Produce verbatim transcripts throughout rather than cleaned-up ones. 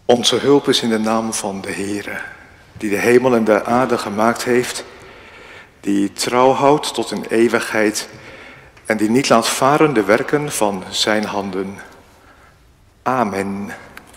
Onze hulp is in de naam van de Heere, die de hemel en de aarde gemaakt heeft, die trouw houdt tot in eeuwigheid en die niet laat varen de werken van zijn handen. Amen.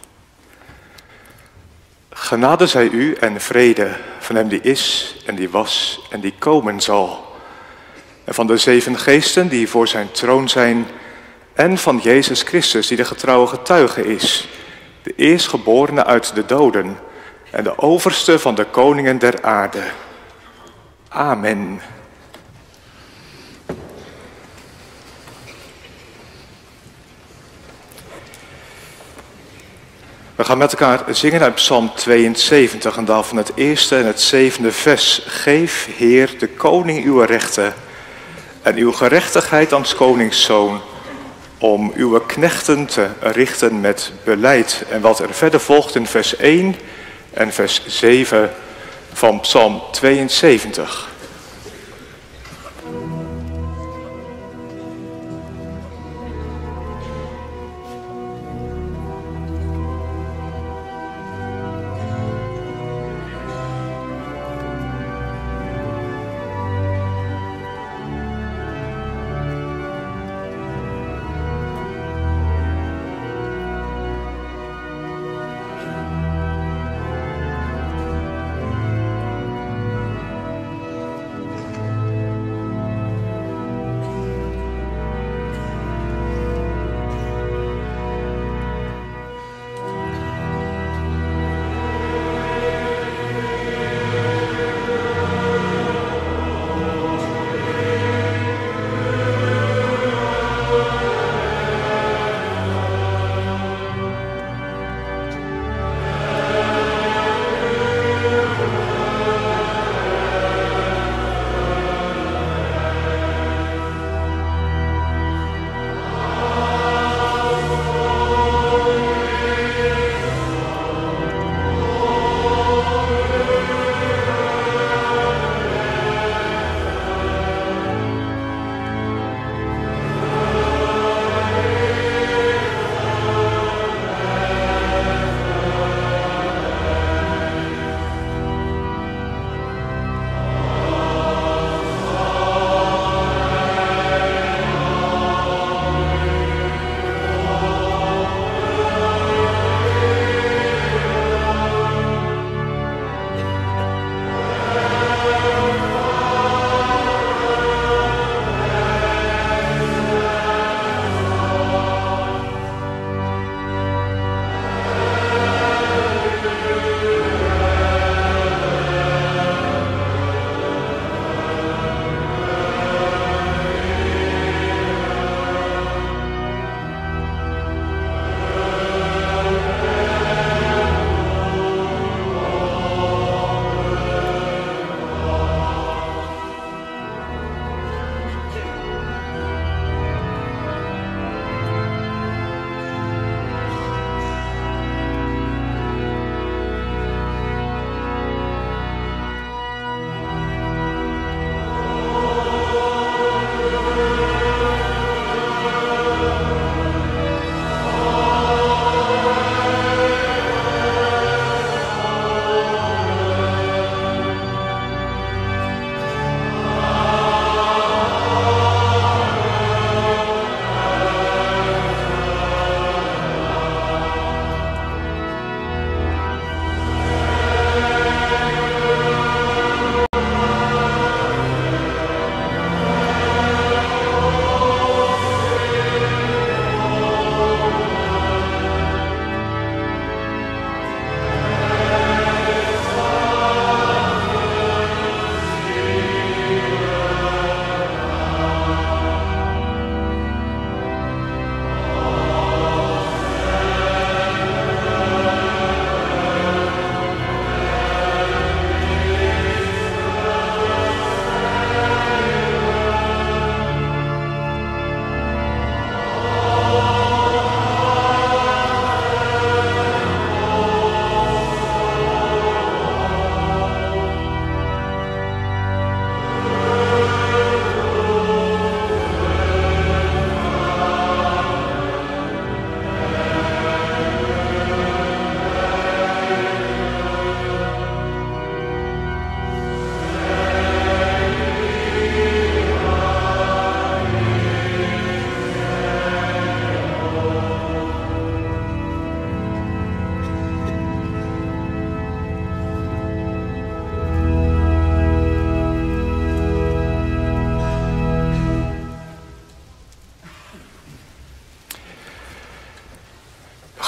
Genade zij u en vrede van hem die is en die was en die komen zal. En van de zeven geesten die voor zijn troon zijn en van Jezus Christus die de getrouwe getuige is, de eerstgeborene uit de doden en de overste van de koningen der aarde. Amen. We gaan met elkaar zingen uit Psalm tweeënzeventig en daarvan het eerste en het zevende vers. Geef, Heer, de koning uw rechten en uw gerechtigheid aan 's konings zoon, om uw knechten te richten met beleid. En wat er verder volgt in vers één en vers zeven van Psalm tweeënzeventig.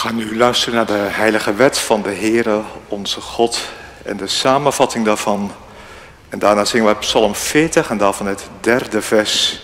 gaan nu luisteren naar de heilige wet van de Heere, onze God, en de samenvatting daarvan. En daarna zingen we Psalm veertig en daarvan het derde vers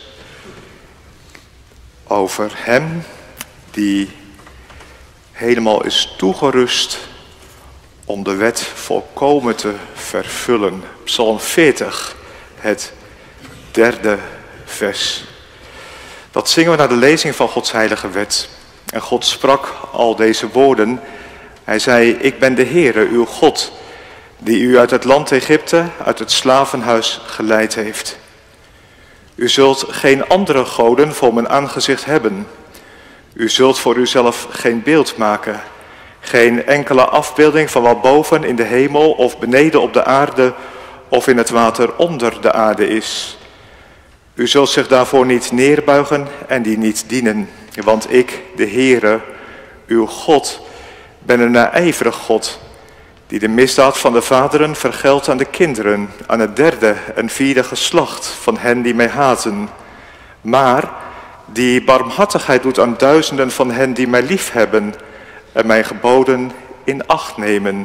over hem die helemaal is toegerust om de wet volkomen te vervullen. Psalm veertig, het derde vers. Dat zingen we naar de lezing van Gods heilige wet. En God sprak al deze woorden. Hij zei, ik ben de Heere, uw God, die u uit het land Egypte, uit het slavenhuis geleid heeft. U zult geen andere goden voor mijn aangezicht hebben. U zult voor uzelf geen beeld maken. Geen enkele afbeelding van wat boven in de hemel of beneden op de aarde of in het water onder de aarde is. U zult zich daarvoor niet neerbuigen en die niet dienen. Want ik, de Heere, uw God, ben een naijverig God, die de misdaad van de vaderen vergeldt aan de kinderen, aan het derde en vierde geslacht van hen die mij haten. Maar die barmhartigheid doet aan duizenden van hen die mij liefhebben en mijn geboden in acht nemen.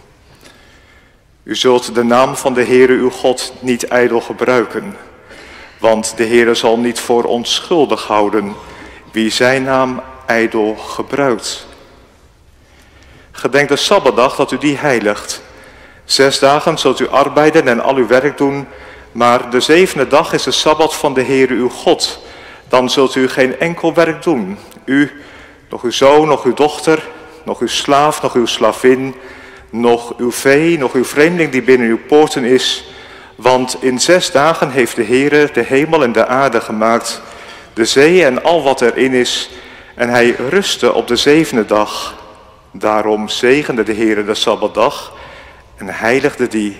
U zult de naam van de Heere uw God niet ijdel gebruiken, want de Heere zal niet voor onschuldig houden wie zijn naam ijdel gebruikt. Gedenk de Sabbatdag dat u die heiligt. Zes dagen zult u arbeiden en al uw werk doen, maar de zevende dag is de Sabbat van de Heere uw God. Dan zult u geen enkel werk doen. U, nog uw zoon, nog uw dochter, nog uw slaaf, nog uw slavin, nog uw vee, nog uw vreemdeling die binnen uw poorten is. Want in zes dagen heeft de Heere de hemel en de aarde gemaakt, de zee en al wat erin is, en hij rustte op de zevende dag. Daarom zegende de Heere de Sabbatdag en heiligde die.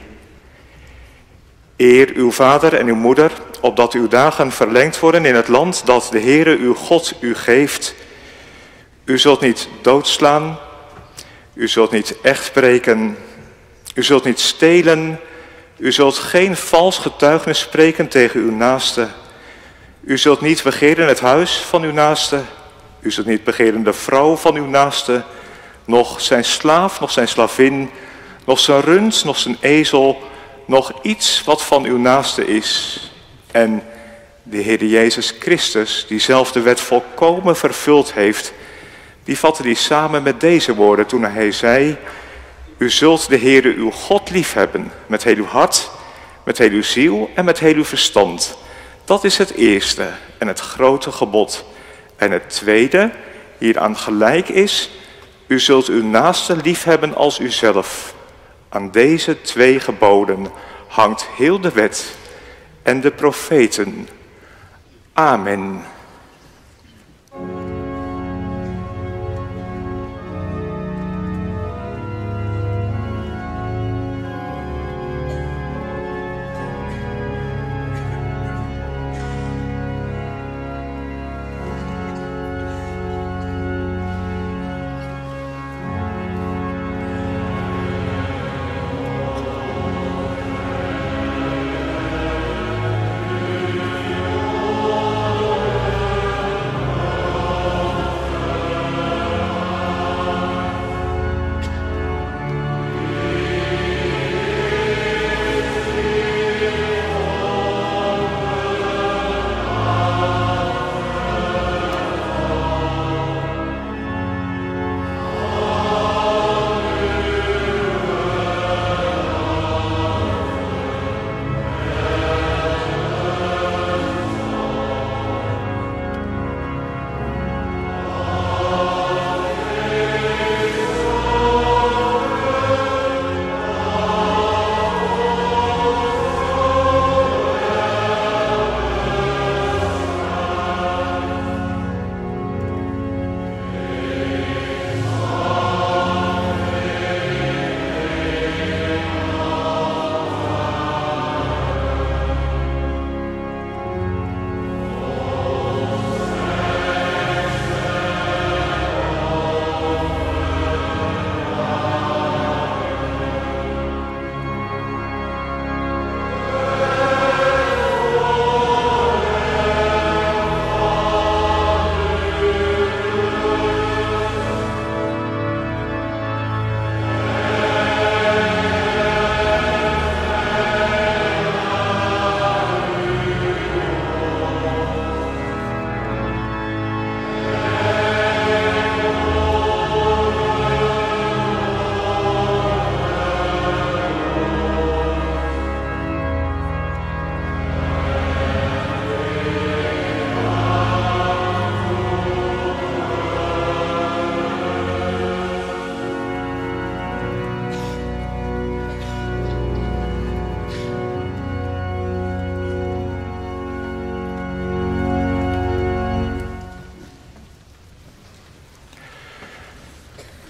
Eer uw vader en uw moeder, opdat uw dagen verlengd worden in het land dat de Heere uw God u geeft. U zult niet doodslaan, u zult niet echt breken, u zult niet stelen, u zult geen vals getuigenis spreken tegen uw naaste. U zult niet begeren het huis van uw naaste, u zult niet begeren de vrouw van uw naaste, nog zijn slaaf, nog zijn slavin, nog zijn rund, nog zijn ezel, nog iets wat van uw naaste is. En de Heer Jezus Christus, die zelf de wet volkomen vervuld heeft, die vatte die samen met deze woorden toen hij zei, u zult de Heere uw God liefhebben met heel uw hart, met heel uw ziel en met heel uw verstand. Dat is het eerste en het grote gebod. En het tweede, hieraan gelijk is, u zult uw naaste liefhebben als uzelf. Aan deze twee geboden hangt heel de wet en de profeten. Amen.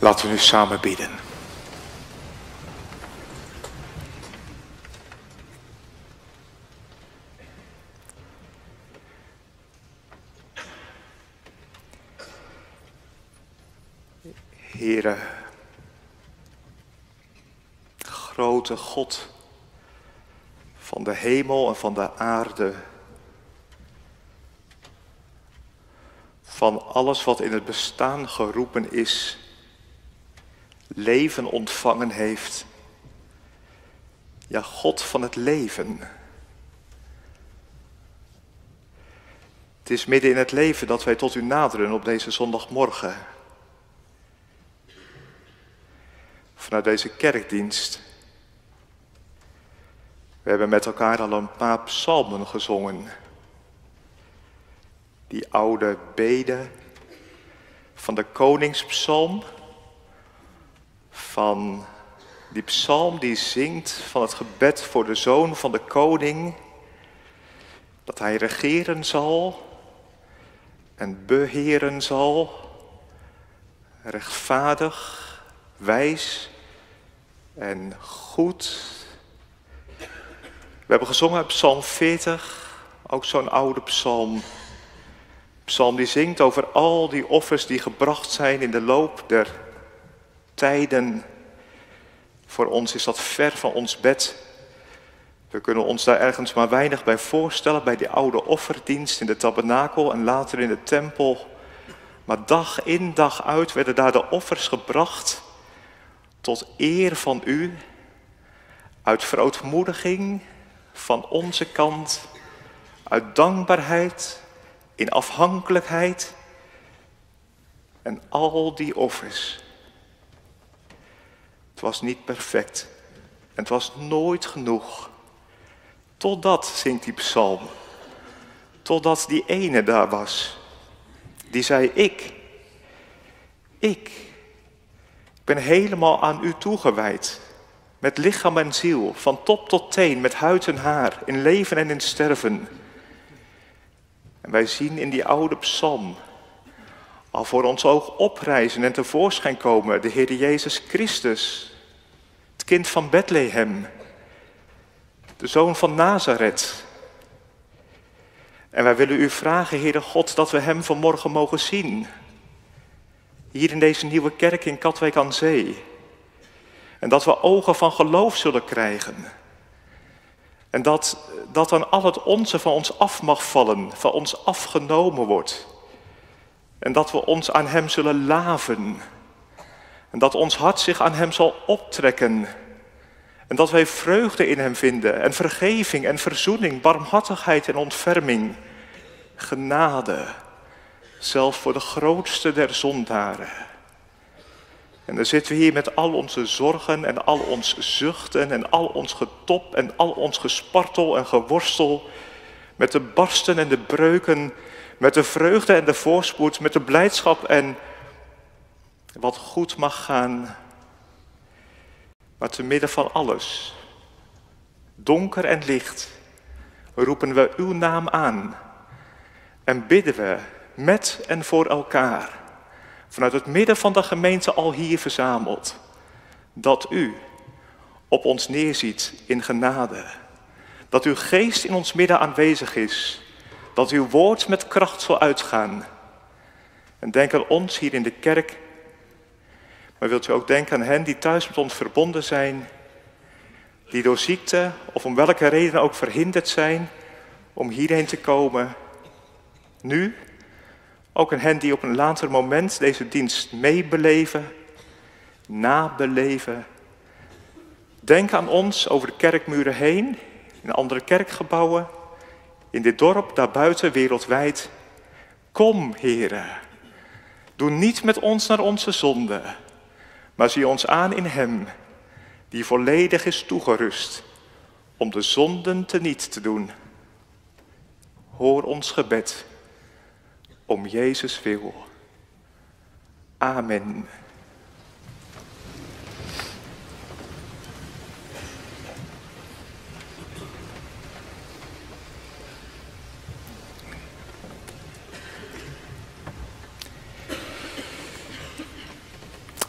Laten we nu samen bidden. Heere, grote God van de hemel en van de aarde, van alles wat in het bestaan geroepen is, leven ontvangen heeft. Ja, God van het leven. Het is midden in het leven dat wij tot u naderen op deze zondagmorgen. Vanuit deze kerkdienst. We hebben met elkaar al een paar psalmen gezongen. Die oude bede van de koningspsalm. Van die psalm die zingt van het gebed voor de zoon van de koning. Dat hij regeren zal en beheren zal. Rechtvaardig, wijs en goed. We hebben gezongen uit Psalm veertig, ook zo'n oude psalm. Psalm die zingt over al die offers die gebracht zijn in de loop der tijden. Voor ons is dat ver van ons bed. We kunnen ons daar ergens maar weinig bij voorstellen, bij die oude offerdienst in de tabernakel en later in de tempel. Maar dag in dag uit werden daar de offers gebracht tot eer van u, uit verootmoediging van onze kant, uit dankbaarheid, in afhankelijkheid en al die offers. Het was niet perfect en het was nooit genoeg. Totdat, zingt die psalm, totdat die ene daar was, die zei, ik, ik, ik ben helemaal aan u toegewijd, met lichaam en ziel, van top tot teen, met huid en haar, in leven en in sterven. En wij zien in die oude psalm al voor ons oog oprijzen en tevoorschijn komen de Heer Jezus Christus, het kind van Bethlehem, de zoon van Nazareth. En wij willen u vragen, Heere God, dat we hem vanmorgen mogen zien. Hier in deze nieuwe kerk in Katwijk aan Zee. En dat we ogen van geloof zullen krijgen. En dat, dat dan al het onze van ons af mag vallen, van ons afgenomen wordt. En dat we ons aan hem zullen laven. En dat ons hart zich aan hem zal optrekken. En dat wij vreugde in hem vinden. En vergeving en verzoening, barmhartigheid en ontferming. Genade, zelfs voor de grootste der zondaren. En dan zitten we hier met al onze zorgen en al ons zuchten en al ons getop en al ons gespartel en geworstel. Met de barsten en de breuken, met de vreugde en de voorspoed, met de blijdschap en wat goed mag gaan. Maar te midden van alles, donker en licht, roepen we uw naam aan. En bidden we met en voor elkaar, vanuit het midden van de gemeente al hier verzameld, dat u op ons neerziet in genade. Dat uw geest in ons midden aanwezig is. Dat uw woord met kracht zal uitgaan. En denk aan ons hier in de kerk. Maar wilt u ook denken aan hen die thuis met ons verbonden zijn. Die door ziekte of om welke reden ook verhinderd zijn om hierheen te komen. Nu, ook aan hen die op een later moment deze dienst meebeleven, nabeleven. Denk aan ons over de kerkmuren heen, in andere kerkgebouwen, in dit dorp, daarbuiten, wereldwijd. Kom, Heere, doe niet met ons naar onze zonde, maar zie ons aan in hem, die volledig is toegerust om de zonden teniet te doen. Hoor ons gebed. Om Jezus wil. Amen.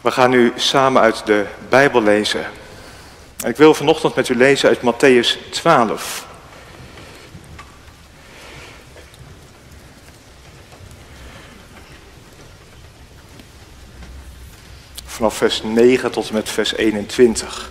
We gaan nu samen uit de Bijbel lezen. En ik wil vanochtend met u lezen uit Mattheüs twaalf. Vanaf vers negen tot en met vers eenentwintig.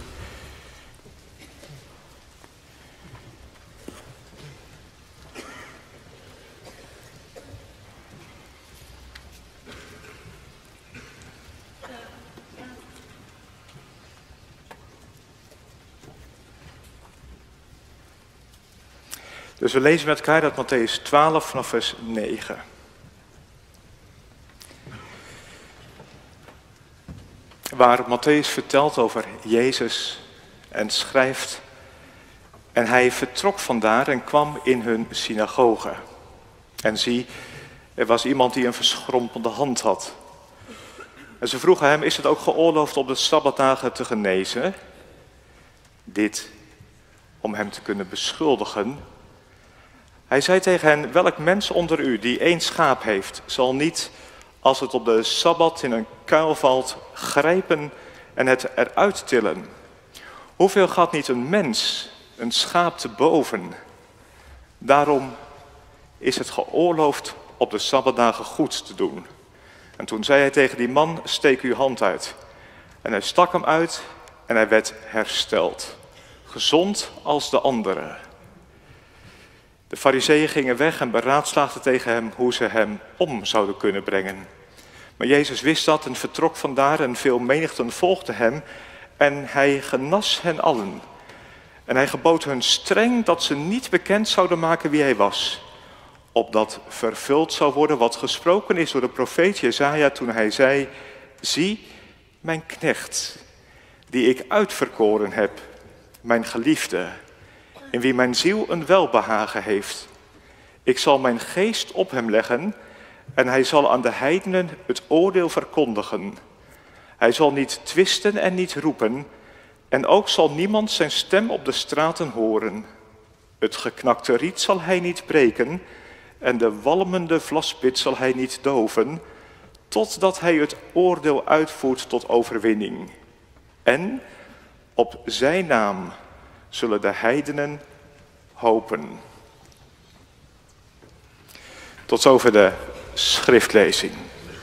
Dus we lezen met elkaar uit Mattheüs twaalf vanaf vers negen. Waar Mattheüs vertelt over Jezus en schrijft. En hij vertrok vandaar en kwam in hun synagoge. En zie, er was iemand die een verschrompelde hand had. En ze vroegen hem, is het ook geoorloofd op de Sabbatdagen te genezen? Dit om hem te kunnen beschuldigen. Hij zei tegen hen, welk mens onder u die één schaap heeft, zal niet, als het op de Sabbat in een kuil valt, grijpen en het eruit tillen? Hoeveel gaat niet een mens, een schaap te boven? Daarom is het geoorloofd op de Sabbatdagen goed te doen. En toen zei hij tegen die man, steek uw hand uit. En hij stak hem uit en hij werd hersteld. Gezond als de anderen. De fariseeën gingen weg en beraadslaagden tegen hem hoe ze hem om zouden kunnen brengen. Maar Jezus wist dat en vertrok vandaar en veel menigten volgden hem. En hij genas hen allen. En hij gebood hun streng dat ze niet bekend zouden maken wie hij was. Opdat vervuld zou worden wat gesproken is door de profeet Jesaja toen hij zei, zie mijn knecht, die ik uitverkoren heb, mijn geliefde, in wie mijn ziel een welbehagen heeft. Ik zal mijn geest op hem leggen en hij zal aan de heidenen het oordeel verkondigen. Hij zal niet twisten en niet roepen en ook zal niemand zijn stem op de straten horen. Het geknakte riet zal hij niet breken en de walmende vlaspit zal hij niet doven, totdat hij het oordeel uitvoert tot overwinning. En op zijn naam zullen de heidenen hopen. Tot zover de schriftlezing.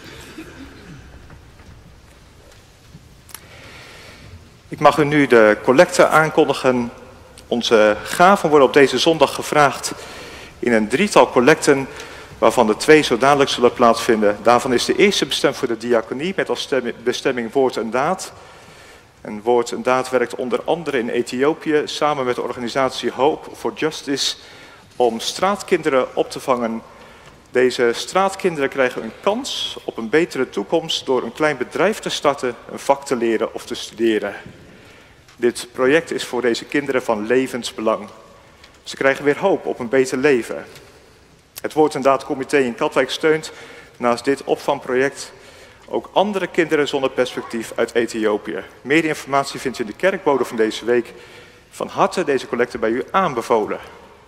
Ik mag u nu de collecte aankondigen. Onze gaven worden op deze zondag gevraagd in een drietal collecten, waarvan de twee zo dadelijk zullen plaatsvinden. Daarvan is de eerste bestemd voor de diaconie met als bestemming woord en daad. En woord en daad werkt onder andere in Ethiopië samen met de organisatie Hope for Justice om straatkinderen op te vangen. Deze straatkinderen krijgen een kans op een betere toekomst door een klein bedrijf te starten, een vak te leren of te studeren. Dit project is voor deze kinderen van levensbelang. Ze krijgen weer hoop op een beter leven. Het Woord en Daadcomité in Katwijk steunt naast dit opvangproject ook andere kinderen zonder perspectief uit Ethiopië. Meer informatie vindt u in de kerkbode van deze week. Van harte deze collecte bij u aanbevolen.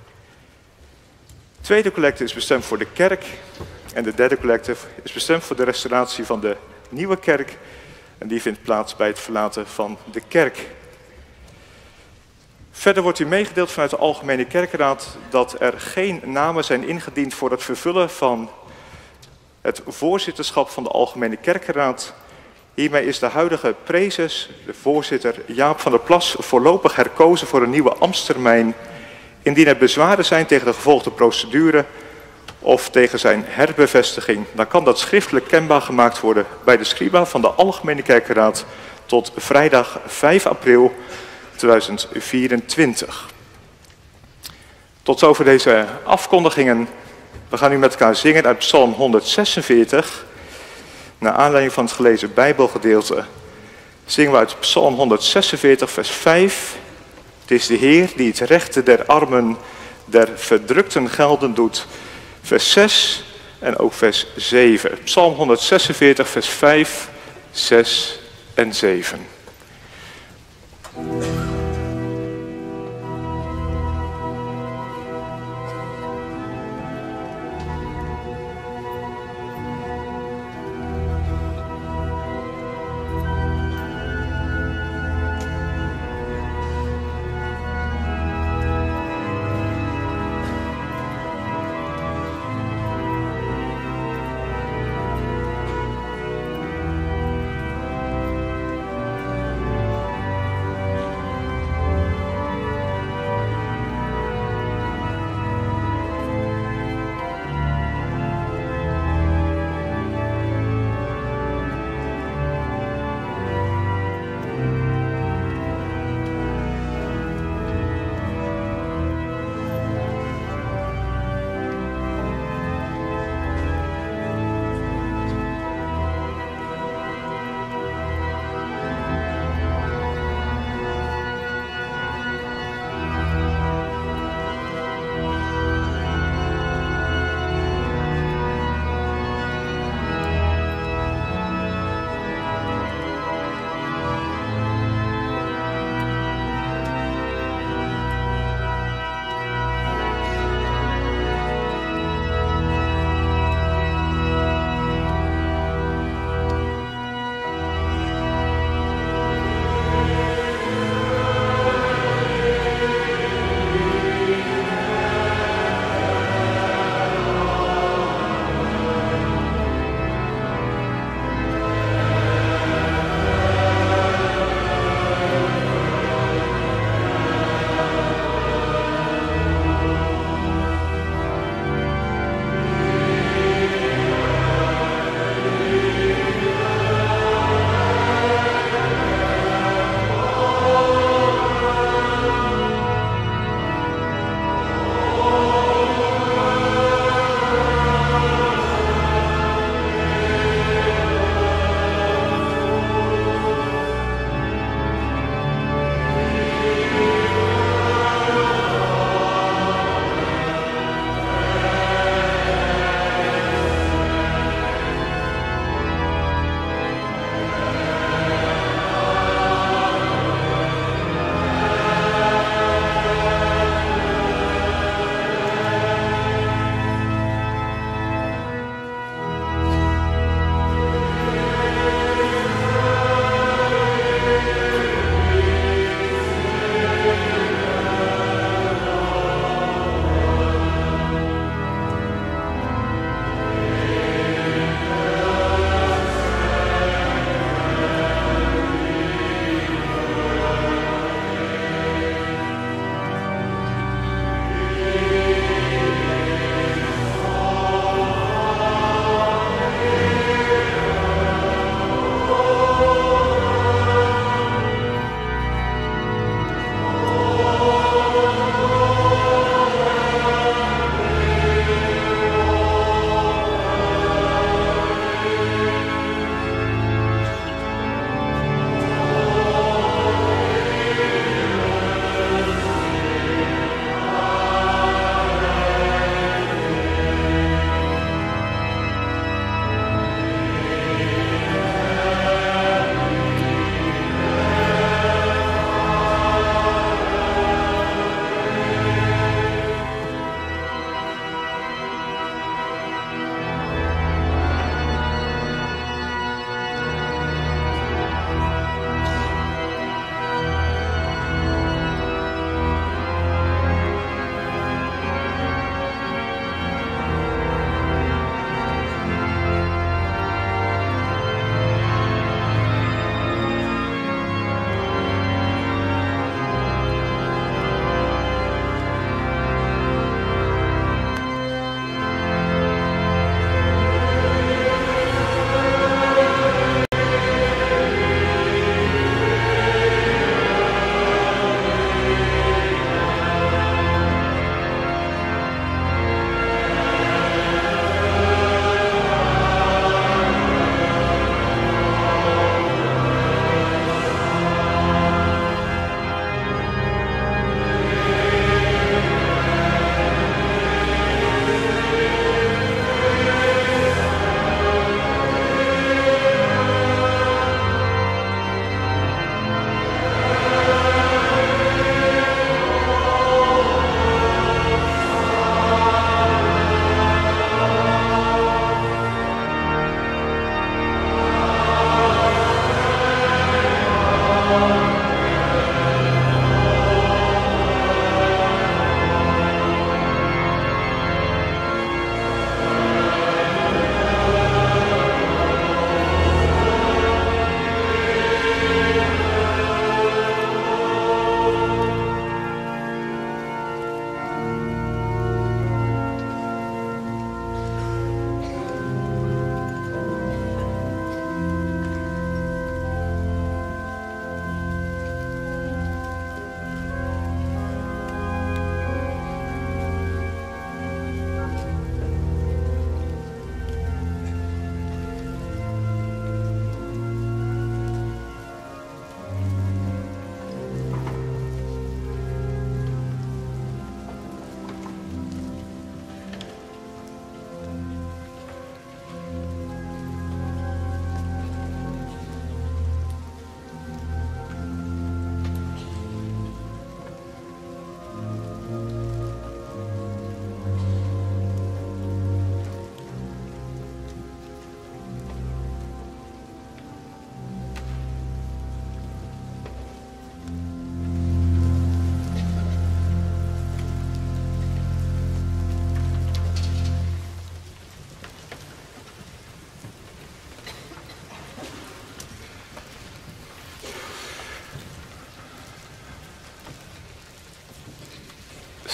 De tweede collecte is bestemd voor de kerk. En de derde collecte is bestemd voor de restauratie van de nieuwe kerk. En die vindt plaats bij het verlaten van de kerk. Verder wordt u meegedeeld vanuit de Algemene Kerkenraad dat er geen namen zijn ingediend voor het vervullen van het voorzitterschap van de Algemene Kerkenraad. Hiermee is de huidige prezes, de voorzitter Jaap van der Plas, voorlopig herkozen voor een nieuwe ambtstermijn. Indien er bezwaren zijn tegen de gevolgde procedure of tegen zijn herbevestiging, dan kan dat schriftelijk kenbaar gemaakt worden bij de scriba van de Algemene Kerkenraad tot vrijdag vijf april tweeduizend vierentwintig. Tot zover deze afkondigingen. We gaan nu met elkaar zingen uit Psalm honderdzesenveertig. Naar aanleiding van het gelezen Bijbelgedeelte zingen we uit Psalm honderdzesenveertig vers vijf. Het is de Heer die het rechte der armen, der verdrukten gelden doet. Vers zes en ook vers zeven. Psalm honderdzesenveertig vers vijf, zes en zeven.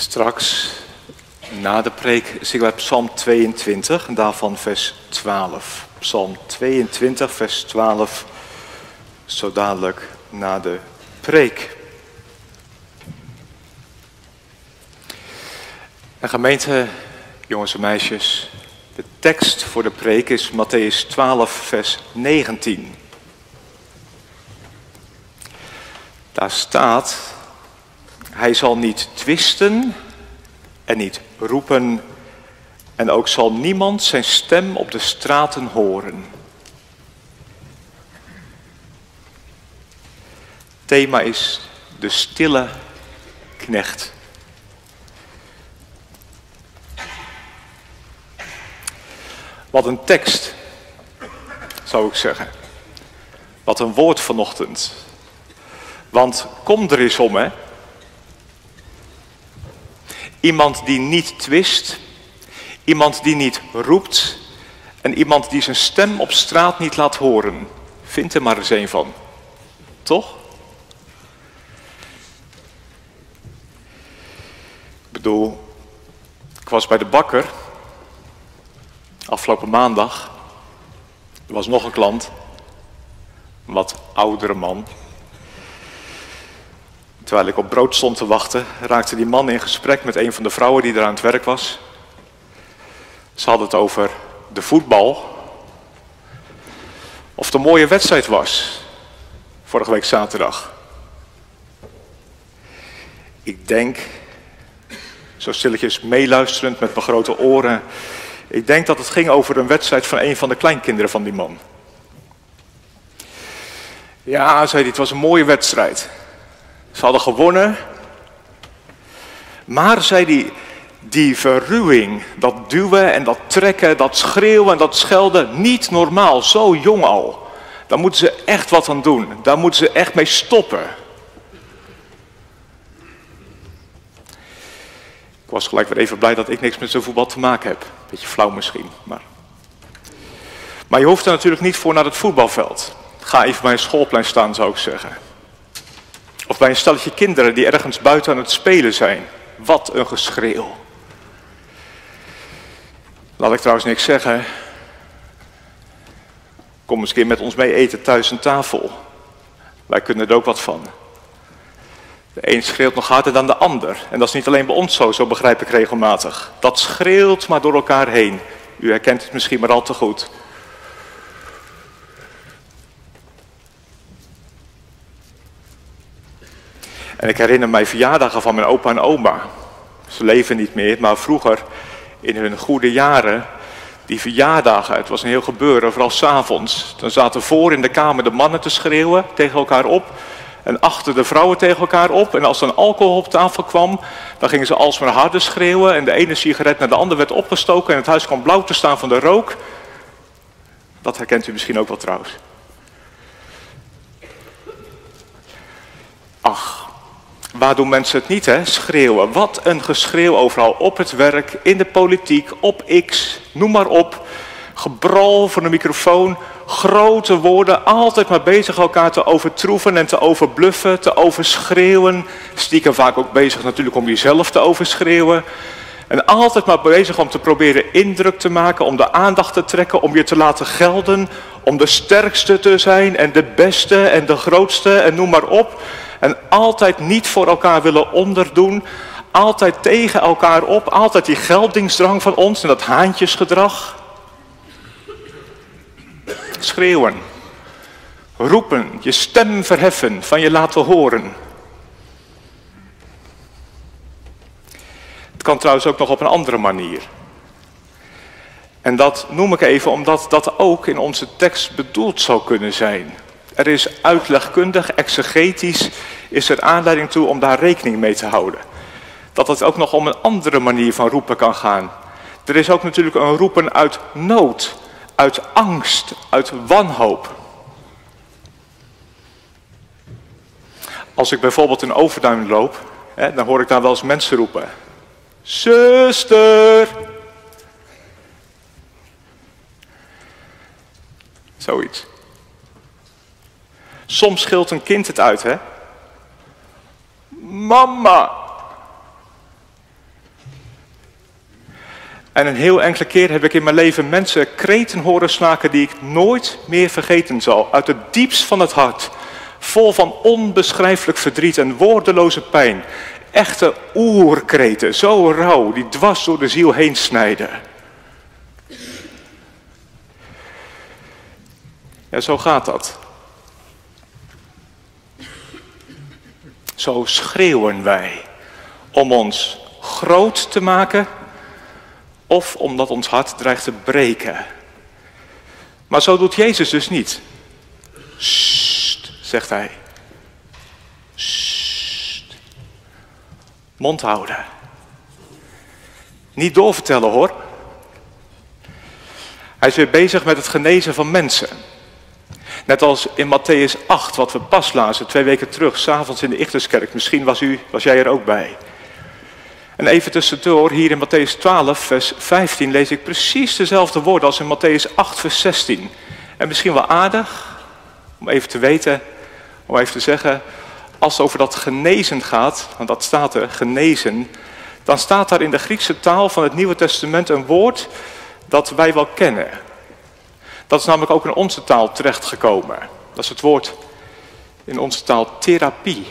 Straks, na de preek, zingen wij Psalm tweeëntwintig en daarvan vers twaalf. Psalm tweeëntwintig, vers twaalf, zo dadelijk na de preek. En gemeente, jongens en meisjes, de tekst voor de preek is Mattheüs twaalf, vers negentien. Daar staat: hij zal niet twisten en niet roepen en ook zal niemand zijn stem op de straten horen. Thema is de stille knecht. Wat een tekst, zou ik zeggen. Wat een woord vanochtend. Want kom er eens om, hè. Iemand die niet twist, iemand die niet roept en iemand die zijn stem op straat niet laat horen. Vind er maar eens een van. Toch? Ik bedoel, ik was bij de bakker afgelopen maandag. Er was nog een klant, een wat oudere man. Terwijl ik op brood stond te wachten, raakte die man in gesprek met een van de vrouwen die er aan het werk was. Ze hadden het over de voetbal. Of het een mooie wedstrijd was, vorige week zaterdag. Ik denk, zo stilletjes meeluisterend met mijn grote oren, ik denk dat het ging over een wedstrijd van een van de kleinkinderen van die man. Ja, zei hij, het was een mooie wedstrijd. Ze hadden gewonnen. Maar, zei hij, die verruwing, dat duwen en dat trekken, dat schreeuwen en dat schelden, niet normaal, zo jong al. Daar moeten ze echt wat aan doen. Daar moeten ze echt mee stoppen. Ik was gelijk weer even blij dat ik niks met zo'n voetbal te maken heb. Beetje flauw misschien, maar... Maar je hoeft er natuurlijk niet voor naar het voetbalveld. Ga even bij een schoolplein staan, zou ik zeggen. Of bij een stelletje kinderen die ergens buiten aan het spelen zijn. Wat een geschreeuw. Laat ik trouwens niks zeggen. Kom eens een keer met ons mee eten thuis aan tafel. Wij kunnen er ook wat van. De een schreeuwt nog harder dan de ander. En dat is niet alleen bij ons zo, zo begrijp ik regelmatig. Dat schreeuwt maar door elkaar heen. U herkent het misschien maar al te goed. En ik herinner mij verjaardagen van mijn opa en oma. Ze leven niet meer, maar vroeger, in hun goede jaren, die verjaardagen, het was een heel gebeuren, vooral 's avonds. Dan zaten voor in de kamer de mannen te schreeuwen tegen elkaar op. En achter de vrouwen tegen elkaar op. En als er een alcohol op tafel kwam, dan gingen ze alsmaar harder schreeuwen. En de ene sigaret naar de andere werd opgestoken en het huis kwam blauw te staan van de rook. Dat herkent u misschien ook wel trouwens. Ach. Waar doen mensen het niet, hè? Schreeuwen. Wat een geschreeuw overal. Op het werk, in de politiek, op X, noem maar op. Gebrul voor de microfoon. Grote woorden. Altijd maar bezig elkaar te overtroeven en te overbluffen, te overschreeuwen. Stiekem vaak ook bezig natuurlijk om jezelf te overschreeuwen. En altijd maar bezig om te proberen indruk te maken, om de aandacht te trekken, om je te laten gelden. Om de sterkste te zijn en de beste en de grootste en noem maar op. En altijd niet voor elkaar willen onderdoen. Altijd tegen elkaar op. Altijd die geldingsdrang van ons en dat haantjesgedrag. Schreeuwen. Roepen. Je stem verheffen. Van je laten horen. Het kan trouwens ook nog op een andere manier. En dat noem ik even omdat dat ook in onze tekst bedoeld zou kunnen zijn. Er is uitlegkundig, exegetisch, is er aanleiding toe om daar rekening mee te houden. Dat het ook nog om een andere manier van roepen kan gaan. Er is ook natuurlijk een roepen uit nood, uit angst, uit wanhoop. Als ik bijvoorbeeld in Overduin loop, hè, dan hoor ik daar wel eens mensen roepen. Zuster! Zoiets. Soms schilt een kind het uit, hè? Mama! En een heel enkele keer heb ik in mijn leven mensen kreten horen snaken die ik nooit meer vergeten zal. Uit het diepst van het hart. Vol van onbeschrijfelijk verdriet en woordeloze pijn. Echte oerkreten, zo rauw, die dwars door de ziel heen snijden. Ja, zo gaat dat. Zo schreeuwen wij om ons groot te maken of omdat ons hart dreigt te breken. Maar zo doet Jezus dus niet. Sst, zegt hij. Sst. Mond houden. Niet doorvertellen hoor. Hij is weer bezig met het genezen van mensen. Net als in Matthäus acht, wat we pas lazen, twee weken terug, 's avonds in de Ichterskerk. Misschien was, u, was jij er ook bij. En even tussendoor, hier in Matthäus twaalf, vers vijftien, lees ik precies dezelfde woorden als in Matthäus acht, vers zestien. En misschien wel aardig, om even te weten, om even te zeggen, als het over dat genezen gaat, want dat staat er, genezen, dan staat daar in de Griekse taal van het Nieuwe Testament een woord dat wij wel kennen. Dat is namelijk ook in onze taal terechtgekomen. Dat is het woord in onze taal therapie.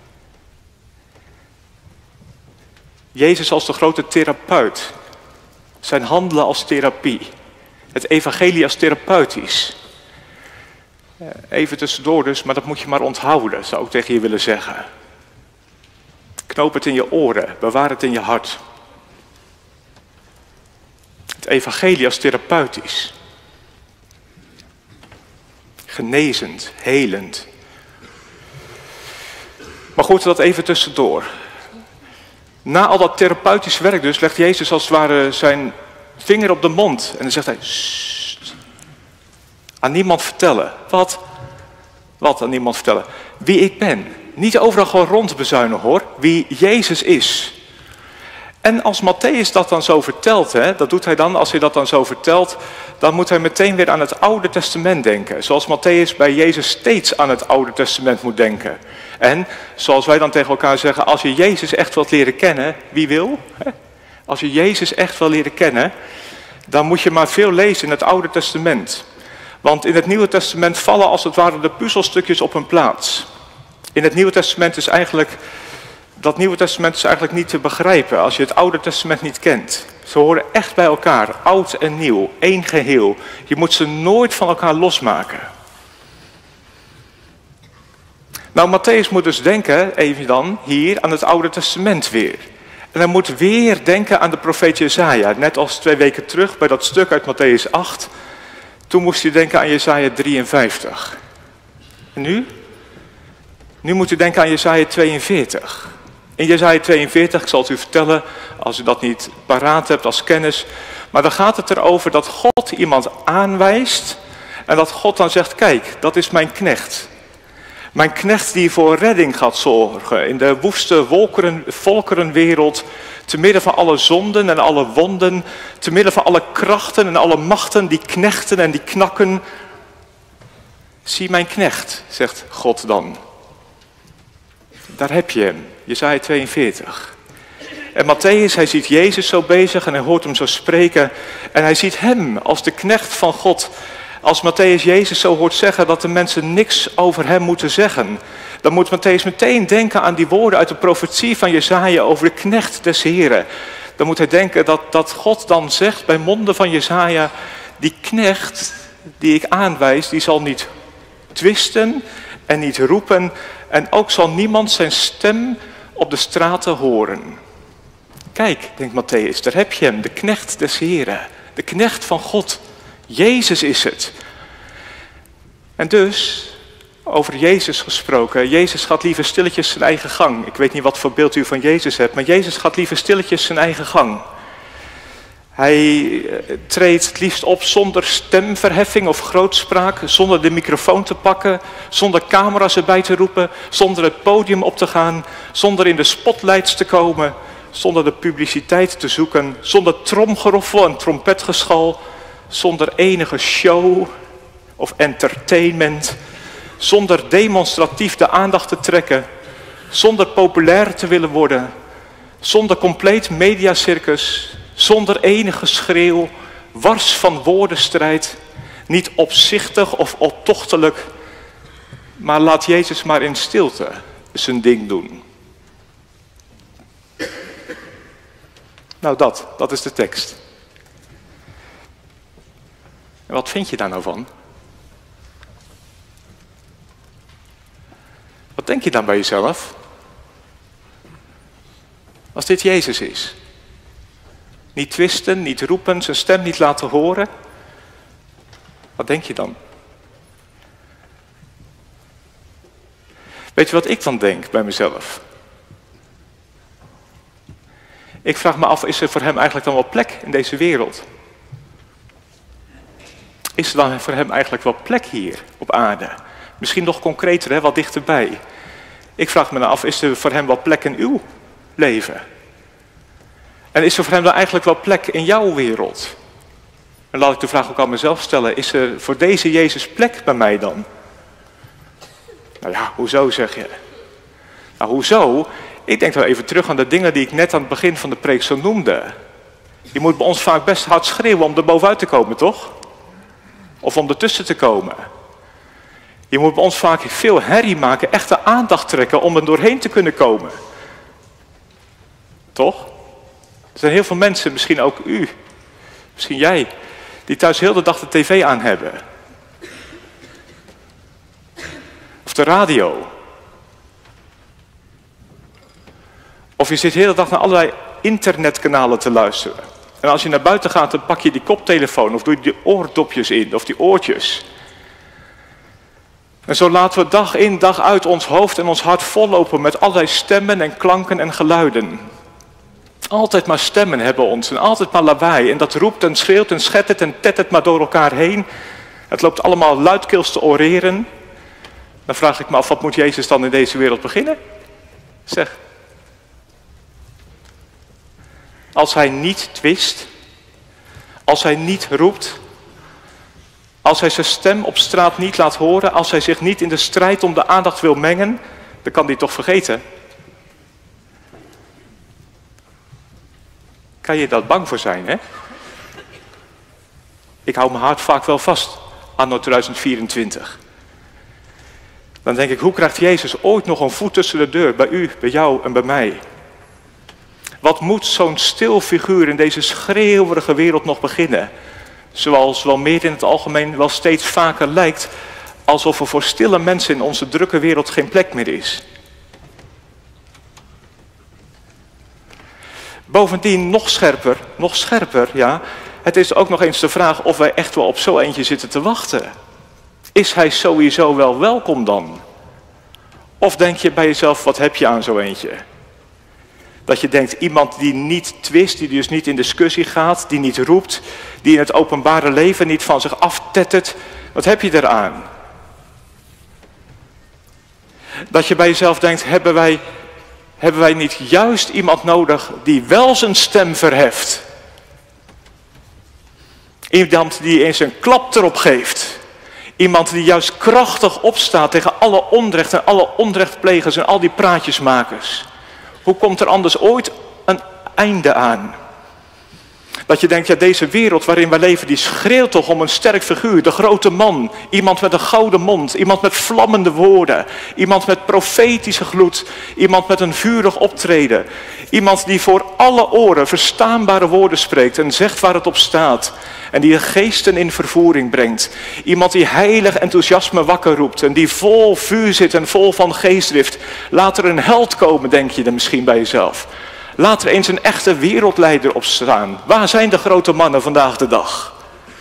Jezus als de grote therapeut. Zijn handelen als therapie. Het evangelie als therapeutisch. Even tussendoor dus, maar dat moet je maar onthouden, zou ik tegen je willen zeggen. Knoop het in je oren, bewaar het in je hart. Het evangelie als therapeutisch. Genezend, helend. Maar goed, dat even tussendoor. Na al dat therapeutisch werk dus, legt Jezus als het ware zijn vinger op de mond. En dan zegt hij, sst, aan niemand vertellen. Wat? Wat aan niemand vertellen? Wie ik ben. Niet overal gewoon rondbezuinen hoor. Wie Jezus is. En als Matthäus dat dan zo vertelt, hè, dat doet hij dan, als hij dat dan zo vertelt, dan moet hij meteen weer aan het Oude Testament denken. Zoals Matthäus bij Jezus steeds aan het Oude Testament moet denken. En zoals wij dan tegen elkaar zeggen, als je Jezus echt wilt leren kennen, wie wil? Hè? Als je Jezus echt wil leren kennen, dan moet je maar veel lezen in het Oude Testament. Want in het Nieuwe Testament vallen als het ware de puzzelstukjes op hun plaats. In het Nieuwe Testament is eigenlijk... Dat Nieuwe Testament is eigenlijk niet te begrijpen als je het Oude Testament niet kent. Ze horen echt bij elkaar, oud en nieuw, één geheel. Je moet ze nooit van elkaar losmaken. Nou, Matthäus moet dus denken, even dan, hier aan het Oude Testament weer. En hij moet weer denken aan de profeet Jesaja. Net als twee weken terug bij dat stuk uit Matthäus acht. Toen moest hij denken aan Jesaja drieënvijftig. En nu? Nu moet u denken aan Jesaja tweeënveertig. In Jesaja tweeënveertig, ik zal het u vertellen, als u dat niet paraat hebt als kennis. Maar dan gaat het erover dat God iemand aanwijst. En dat God dan zegt, kijk, dat is mijn knecht. Mijn knecht die voor redding gaat zorgen. In de woeste wolkeren, volkerenwereld. Te midden van alle zonden en alle wonden. Te midden van alle krachten en alle machten die knechten en die knakken. Zie mijn knecht, zegt God dan. Daar heb je hem, Jesaja tweeënveertig. En Matthäus, hij ziet Jezus zo bezig en hij hoort hem zo spreken. En hij ziet hem als de knecht van God. Als Matthäus Jezus zo hoort zeggen dat de mensen niks over hem moeten zeggen. Dan moet Matthäus meteen denken aan die woorden uit de profetie van Jesaja over de knecht des Heren. Dan moet hij denken dat, dat God dan zegt bij monden van Jesaja, die knecht die ik aanwijs, die zal niet twisten en niet roepen. En ook zal niemand zijn stem op de straten horen. Kijk, denkt Matthäus, daar heb je hem, de knecht des Heren. De knecht van God. Jezus is het. En dus, over Jezus gesproken, Jezus gaat liever stilletjes zijn eigen gang. Ik weet niet wat voor beeld u van Jezus hebt, maar Jezus gaat liever stilletjes zijn eigen gang. Hij treedt het liefst op zonder stemverheffing of grootspraak, zonder de microfoon te pakken, zonder camera's erbij te roepen, zonder het podium op te gaan, zonder in de spotlights te komen, zonder de publiciteit te zoeken, zonder tromgeroffel en trompetgeschal, zonder enige show of entertainment, zonder demonstratief de aandacht te trekken, zonder populair te willen worden, zonder compleet mediacircus. Zonder enige schreeuw, wars van woordenstrijd. Niet opzichtig of optochtelijk. Maar laat Jezus maar in stilte zijn ding doen. Nou dat, dat is de tekst. En wat vind je daar nou van? Wat denk je dan bij jezelf? Als dit Jezus is. Niet twisten, niet roepen, zijn stem niet laten horen. Wat denk je dan? Weet je wat ik dan denk bij mezelf? Ik vraag me af, is er voor hem eigenlijk dan wel plek in deze wereld? Is er dan voor hem eigenlijk wel plek hier op aarde? Misschien nog concreter, hè, wat dichterbij. Ik vraag me dan af, is er voor hem wel plek in uw leven? En is er voor hem dan eigenlijk wel plek in jouw wereld? En laat ik de vraag ook aan mezelf stellen, is er voor deze Jezus plek bij mij dan? Nou ja, hoezo zeg je? Nou, hoezo? Ik denk wel even terug aan de dingen die ik net aan het begin van de preek zo noemde. Je moet bij ons vaak best hard schreeuwen om er bovenuit te komen, toch? Of om ertussen te komen. Je moet bij ons vaak veel herrie maken, echte aandacht trekken om er doorheen te kunnen komen. Toch? Er zijn heel veel mensen, misschien ook u, misschien jij, die thuis heel de dag de tv aan hebben. Of de radio. Of je zit de hele dag naar allerlei internetkanalen te luisteren. En als je naar buiten gaat, dan pak je die koptelefoon of doe je die oordopjes in, of die oortjes. En zo laten we dag in, dag uit ons hoofd en ons hart vollopen met allerlei stemmen en klanken en geluiden. Altijd maar stemmen hebben ons en altijd maar lawaai. En dat roept en schreeuwt en schettert en tettert maar door elkaar heen. Het loopt allemaal luidkeels te oreren. Dan vraag ik me af, wat moet Jezus dan in deze wereld beginnen? Zeg. Als hij niet twist, als hij niet roept, als hij zijn stem op straat niet laat horen, als hij zich niet in de strijd om de aandacht wil mengen, dan kan hij toch vergeten. Kan je daar bang voor zijn, hè? Ik hou mijn hart vaak wel vast, anno tweeduizend vierentwintig. Dan denk ik, hoe krijgt Jezus ooit nog een voet tussen de deur, bij u, bij jou en bij mij? Wat moet zo'n stil figuur in deze schreeuwerige wereld nog beginnen? Zoals wel meer in het algemeen wel steeds vaker lijkt, alsof er voor stille mensen in onze drukke wereld geen plek meer is. Bovendien nog scherper, nog scherper, ja. Het is ook nog eens de vraag of wij echt wel op zo eentje zitten te wachten. Is hij sowieso wel welkom dan? Of denk je bij jezelf, wat heb je aan zo eentje? Dat je denkt, iemand die niet twist, die dus niet in discussie gaat, die niet roept, die in het openbare leven niet van zich aftettert, wat heb je eraan? Dat je bij jezelf denkt, hebben wij, hebben wij niet juist iemand nodig die wel zijn stem verheft? Iemand die eens een klap erop geeft. Iemand die juist krachtig opstaat tegen alle onrecht en alle onrechtplegers en al die praatjesmakers. Hoe komt er anders ooit een einde aan? Dat je denkt, ja, deze wereld waarin wij leven, die schreeuwt toch om een sterk figuur. De grote man, iemand met een gouden mond, iemand met vlammende woorden. Iemand met profetische gloed, iemand met een vurig optreden. Iemand die voor alle oren verstaanbare woorden spreekt en zegt waar het op staat. En die de geesten in vervoering brengt. Iemand die heilig enthousiasme wakker roept en die vol vuur zit en vol van geestdrift. Laat er een held komen, denk je dan misschien bij jezelf. Laat er eens een echte wereldleider opstaan. Waar zijn de grote mannen vandaag de dag?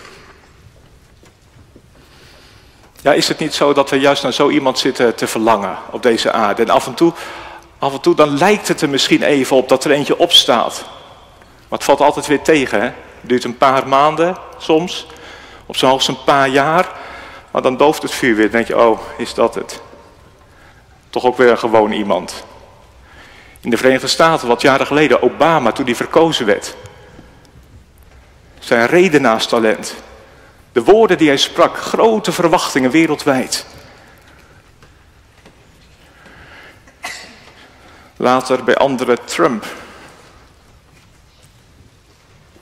Ja, is het niet zo dat we juist naar zo iemand zitten te verlangen op deze aarde? En af en toe, af en toe dan lijkt het er misschien even op dat er eentje opstaat. Maar het valt altijd weer tegen, hè? Het duurt een paar maanden soms, op zijn hoogst een paar jaar. Maar dan dooft het vuur weer. Dan denk je, oh, is dat het? Toch ook weer een gewoon iemand. In de Verenigde Staten, wat jaren geleden, Obama, toen hij verkozen werd. Zijn redenaarstalent. De woorden die hij sprak, grote verwachtingen wereldwijd. Later bij anderen Trump.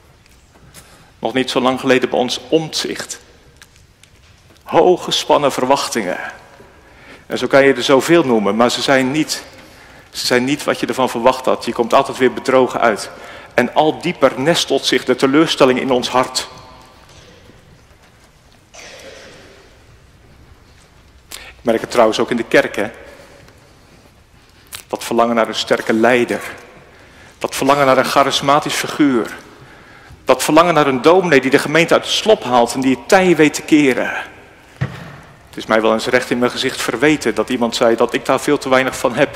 Nog niet zo lang geleden bij ons Omtzigt. Hooggespannen verwachtingen. En zo kan je er zoveel noemen, maar ze zijn niet, ze zijn niet wat je ervan verwacht had. Je komt altijd weer bedrogen uit. En al dieper nestelt zich de teleurstelling in ons hart. Ik merk het trouwens ook in de kerk, hè. Dat verlangen naar een sterke leider. Dat verlangen naar een charismatisch figuur. Dat verlangen naar een dominee die de gemeente uit het slop haalt en die het tij weet te keren. Het is mij wel eens recht in mijn gezicht verweten dat iemand zei dat ik daar veel te weinig van heb.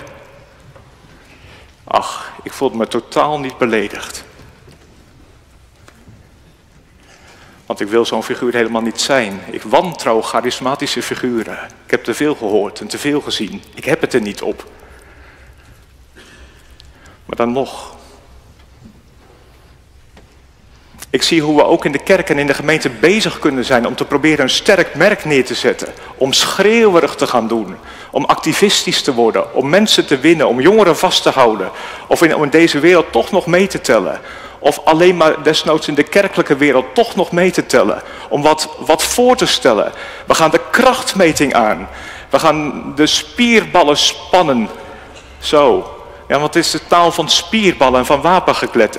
Ach, ik voelde me totaal niet beledigd. Want ik wil zo'n figuur helemaal niet zijn. Ik wantrouw charismatische figuren. Ik heb te veel gehoord en te veel gezien. Ik heb het er niet op. Maar dan nog. Ik zie hoe we ook in de kerk en in de gemeente bezig kunnen zijn om te proberen een sterk merk neer te zetten. Om schreeuwerig te gaan doen. Om activistisch te worden. Om mensen te winnen. Om jongeren vast te houden. Of in, om in deze wereld toch nog mee te tellen. Of alleen maar desnoods in de kerkelijke wereld toch nog mee te tellen. Om wat, wat voor te stellen. We gaan de krachtmeting aan. We gaan de spierballen spannen. Zo. Ja, want het is de taal van spierballen en van wapengekletter.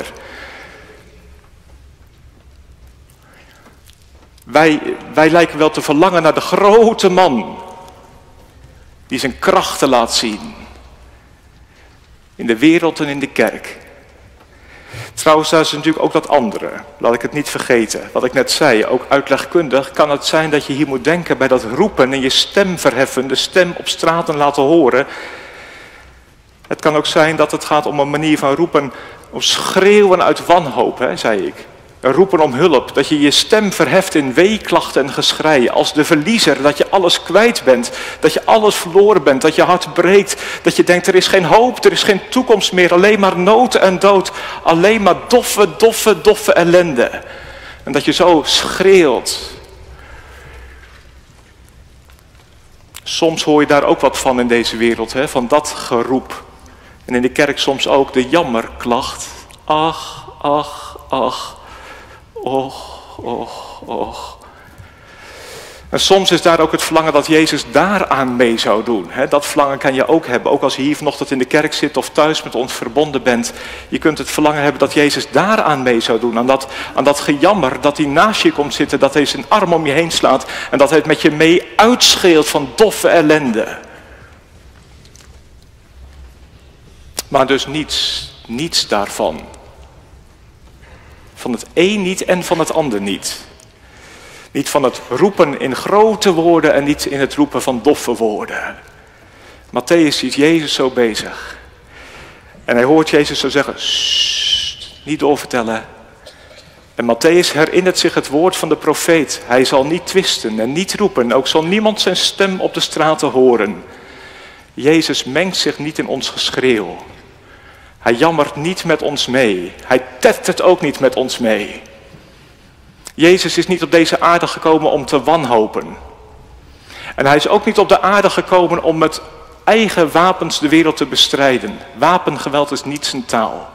Wij, wij lijken wel te verlangen naar de grote man. Die zijn krachten laat zien. In de wereld en in de kerk. Trouwens, daar is natuurlijk ook dat andere. Laat ik het niet vergeten. Wat ik net zei, ook uitlegkundig kan het zijn dat je hier moet denken bij dat roepen en je stem verheffen. De stem op straat en laten horen. Het kan ook zijn dat het gaat om een manier van roepen, om schreeuwen uit wanhoop, hè, zei ik. Roepen om hulp, dat je je stem verheft in weeklachten en geschrei. Als de verliezer, dat je alles kwijt bent. Dat je alles verloren bent, dat je hart breekt. Dat je denkt, er is geen hoop, er is geen toekomst meer. Alleen maar nood en dood. Alleen maar doffe, doffe, doffe ellende. En dat je zo schreeuwt. Soms hoor je daar ook wat van in deze wereld, hè, van dat geroep. En in de kerk soms ook de jammerklacht. Ach, ach, ach. Och, och, och. En soms is daar ook het verlangen dat Jezus daaraan mee zou doen. Dat verlangen kan je ook hebben. Ook als je hier vanochtend in de kerk zit of thuis met ons verbonden bent. Je kunt het verlangen hebben dat Jezus daaraan mee zou doen. Aan dat, aan dat gejammer dat hij naast je komt zitten. Dat hij zijn arm om je heen slaat. En dat hij het met je mee uitscheelt van doffe ellende. Maar dus niets, niets daarvan. Van het een niet en van het ander niet. Niet van het roepen in grote woorden en niet in het roepen van doffe woorden. Matthäus ziet Jezus zo bezig. En hij hoort Jezus zo zeggen, sst, niet doorvertellen. En Matthäus herinnert zich het woord van de profeet. Hij zal niet twisten en niet roepen. Ook zal niemand zijn stem op de straten horen. Jezus mengt zich niet in ons geschreeuw. Hij jammert niet met ons mee. Hij tettert ook niet met ons mee. Jezus is niet op deze aarde gekomen om te wanhopen. En hij is ook niet op de aarde gekomen om met eigen wapens de wereld te bestrijden. Wapengeweld is niet zijn taal.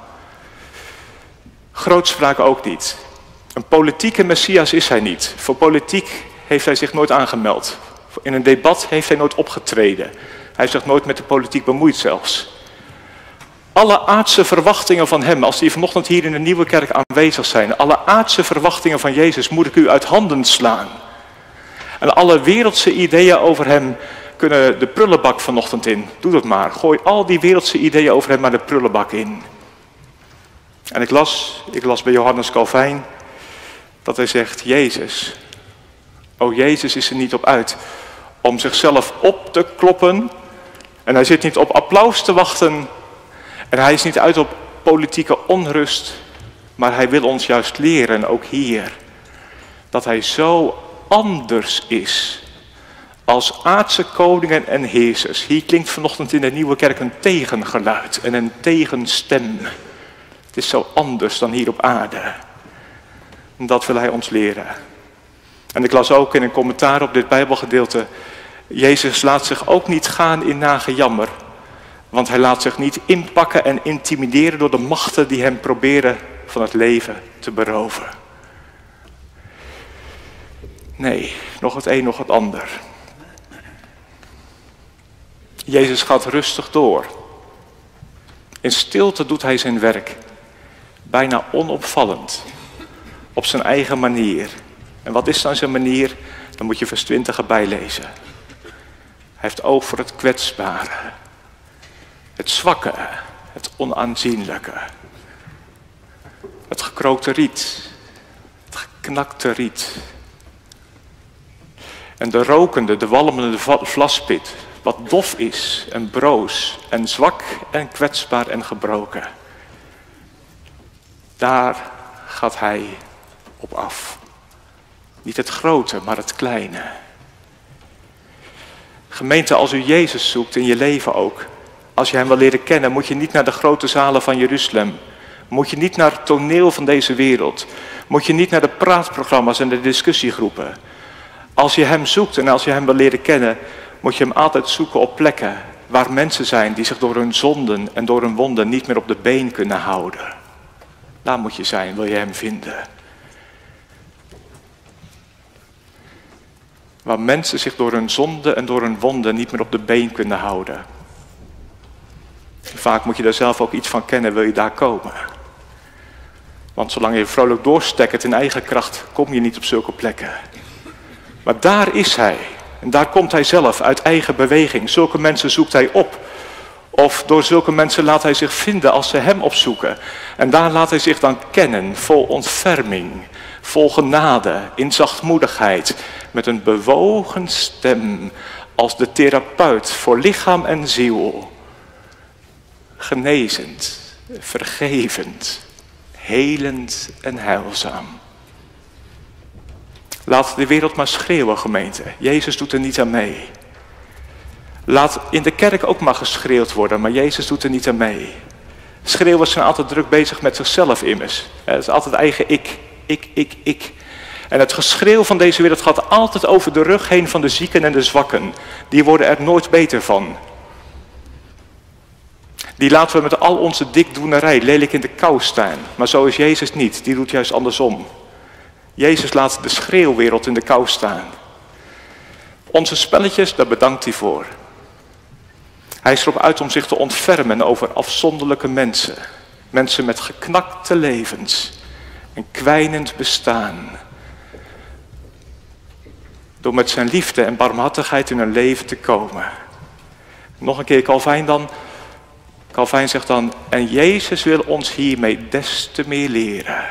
Grootspraak ook niet. Een politieke messias is hij niet. Voor politiek heeft hij zich nooit aangemeld. In een debat heeft hij nooit opgetreden. Hij heeft zich nooit met de politiek bemoeid zelfs. Alle aardse verwachtingen van hem, als die vanochtend hier in de Nieuwe Kerk aanwezig zijn, alle aardse verwachtingen van Jezus moet ik u uit handen slaan. En alle wereldse ideeën over hem kunnen de prullenbak vanochtend in. Doe dat maar. Gooi al die wereldse ideeën over hem maar de prullenbak in. En ik las, ik las bij Johannes Calvijn dat hij zegt, Jezus, o Jezus is er niet op uit om zichzelf op te kloppen. En hij zit niet op applaus te wachten. En hij is niet uit op politieke onrust, maar hij wil ons juist leren, ook hier, dat hij zo anders is als aardse koningen en heersers. Hier klinkt vanochtend in de Nieuwe Kerk een tegengeluid en een tegenstem. Het is zo anders dan hier op aarde. En dat wil hij ons leren. En ik las ook in een commentaar op dit Bijbelgedeelte, Jezus laat zich ook niet gaan in nagejammer. Want hij laat zich niet inpakken en intimideren door de machten die hem proberen van het leven te beroven. Nee, nog het een, nog het ander. Jezus gaat rustig door. In stilte doet hij zijn werk. Bijna onopvallend. Op zijn eigen manier. En wat is dan zijn manier? Dan moet je vers twintig erbij lezen. Hij heeft oog voor het kwetsbare. Het zwakke. Het onaanzienlijke. Het gekrookte riet. Het geknakte riet. En de rokende, de walmende vlaspit. Wat dof is en broos en zwak en kwetsbaar en gebroken. Daar gaat hij op af. Niet het grote, maar het kleine. Gemeente, als u Jezus zoekt in je leven ook. Als je hem wil leren kennen, moet je niet naar de grote zalen van Jeruzalem. Moet je niet naar het toneel van deze wereld. Moet je niet naar de praatprogramma's en de discussiegroepen. Als je hem zoekt en als je hem wil leren kennen, moet je hem altijd zoeken op plekken waar mensen zijn die zich door hun zonden en door hun wonden niet meer op de been kunnen houden. Daar moet je zijn, wil je hem vinden. Waar mensen zich door hun zonden en door hun wonden niet meer op de been kunnen houden. Vaak moet je daar zelf ook iets van kennen, wil je daar komen. Want zolang je vrolijk doorstekkert in eigen kracht, kom je niet op zulke plekken. Maar daar is hij. En daar komt hij zelf uit eigen beweging. Zulke mensen zoekt hij op. Of door zulke mensen laat hij zich vinden als ze hem opzoeken. En daar laat hij zich dan kennen, vol ontferming, vol genade, in zachtmoedigheid. Met een bewogen stem als de therapeut voor lichaam en ziel. Genezend, vergevend, helend en heilzaam. Laat de wereld maar schreeuwen, gemeente. Jezus doet er niet aan mee. Laat in de kerk ook maar geschreeuwd worden, maar Jezus doet er niet aan mee. Schreeuwers zijn altijd druk bezig met zichzelf immers. Het is altijd eigen ik, ik, ik, ik. En het geschreeuw van deze wereld gaat altijd over de rug heen van de zieken en de zwakken. Die worden er nooit beter van. Die laten we met al onze dikdoenerij lelijk in de kou staan. Maar zo is Jezus niet, die doet juist andersom. Jezus laat de schreeuwwereld in de kou staan. Onze spelletjes, daar bedankt hij voor. Hij is erop uit om zich te ontfermen over afzonderlijke mensen. Mensen met geknakte levens. Een kwijnend bestaan. Door met zijn liefde en barmhartigheid in hun leven te komen. Nog een keer Calvijn dan. Calvijn zegt dan, en Jezus wil ons hiermee des te meer leren.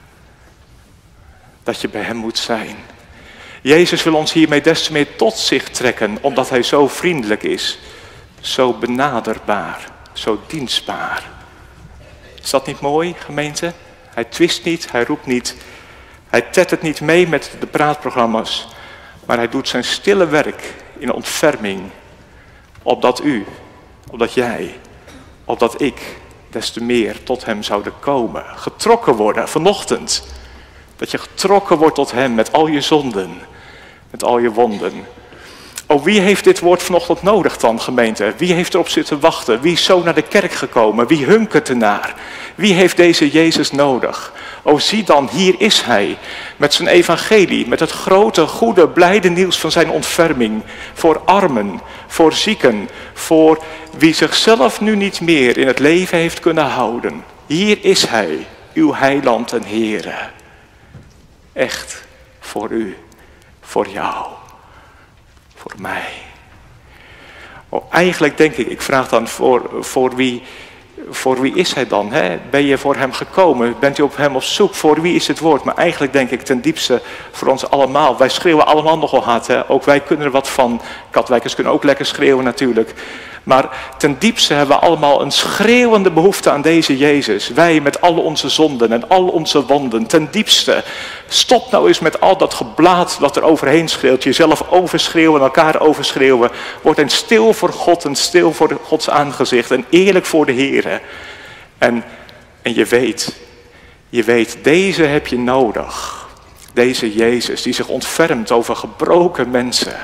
Dat je bij hem moet zijn. Jezus wil ons hiermee des te meer tot zich trekken, omdat hij zo vriendelijk is. Zo benaderbaar, zo dienstbaar. Is dat niet mooi, gemeente? Hij twist niet, hij roept niet. Hij tettert niet mee met de praatprogramma's. Maar hij doet zijn stille werk in ontferming. Opdat u, opdat jij, opdat ik des te meer tot hem zouden komen. Getrokken worden, vanochtend. Dat je getrokken wordt tot hem met al je zonden. Met al je wonden. Oh, wie heeft dit woord vanochtend nodig dan, gemeente? Wie heeft erop zitten wachten? Wie is zo naar de kerk gekomen? Wie hunkert ernaar? Wie heeft deze Jezus nodig? Oh, zie dan, hier is hij. Met zijn evangelie, met het grote, goede, blijde nieuws van zijn ontferming. Voor armen, voor zieken, voor wie zichzelf nu niet meer in het leven heeft kunnen houden. Hier is hij, uw heiland en Heere. Echt, voor u, voor jou. Voor mij. Oh, eigenlijk denk ik, ik vraag dan voor, voor, wie, voor wie is hij dan? Hè? Ben je voor hem gekomen? Bent u op hem op zoek? Voor wie is het woord? Maar eigenlijk denk ik ten diepste voor ons allemaal. Wij schreeuwen allemaal nogal hard. Hè? Ook wij kunnen er wat van. Katwijkers kunnen ook lekker schreeuwen natuurlijk. Maar ten diepste hebben we allemaal een schreeuwende behoefte aan deze Jezus. Wij met al onze zonden en al onze wonden. Ten diepste. Stop nou eens met al dat geblaat dat er overheen schreeuwt. Jezelf overschreeuwen, elkaar overschreeuwen. Word eens stil voor God en stil voor Gods aangezicht. En eerlijk voor de Heer. En, en je weet, je weet, deze heb je nodig. Deze Jezus die zich ontfermt over gebroken mensen.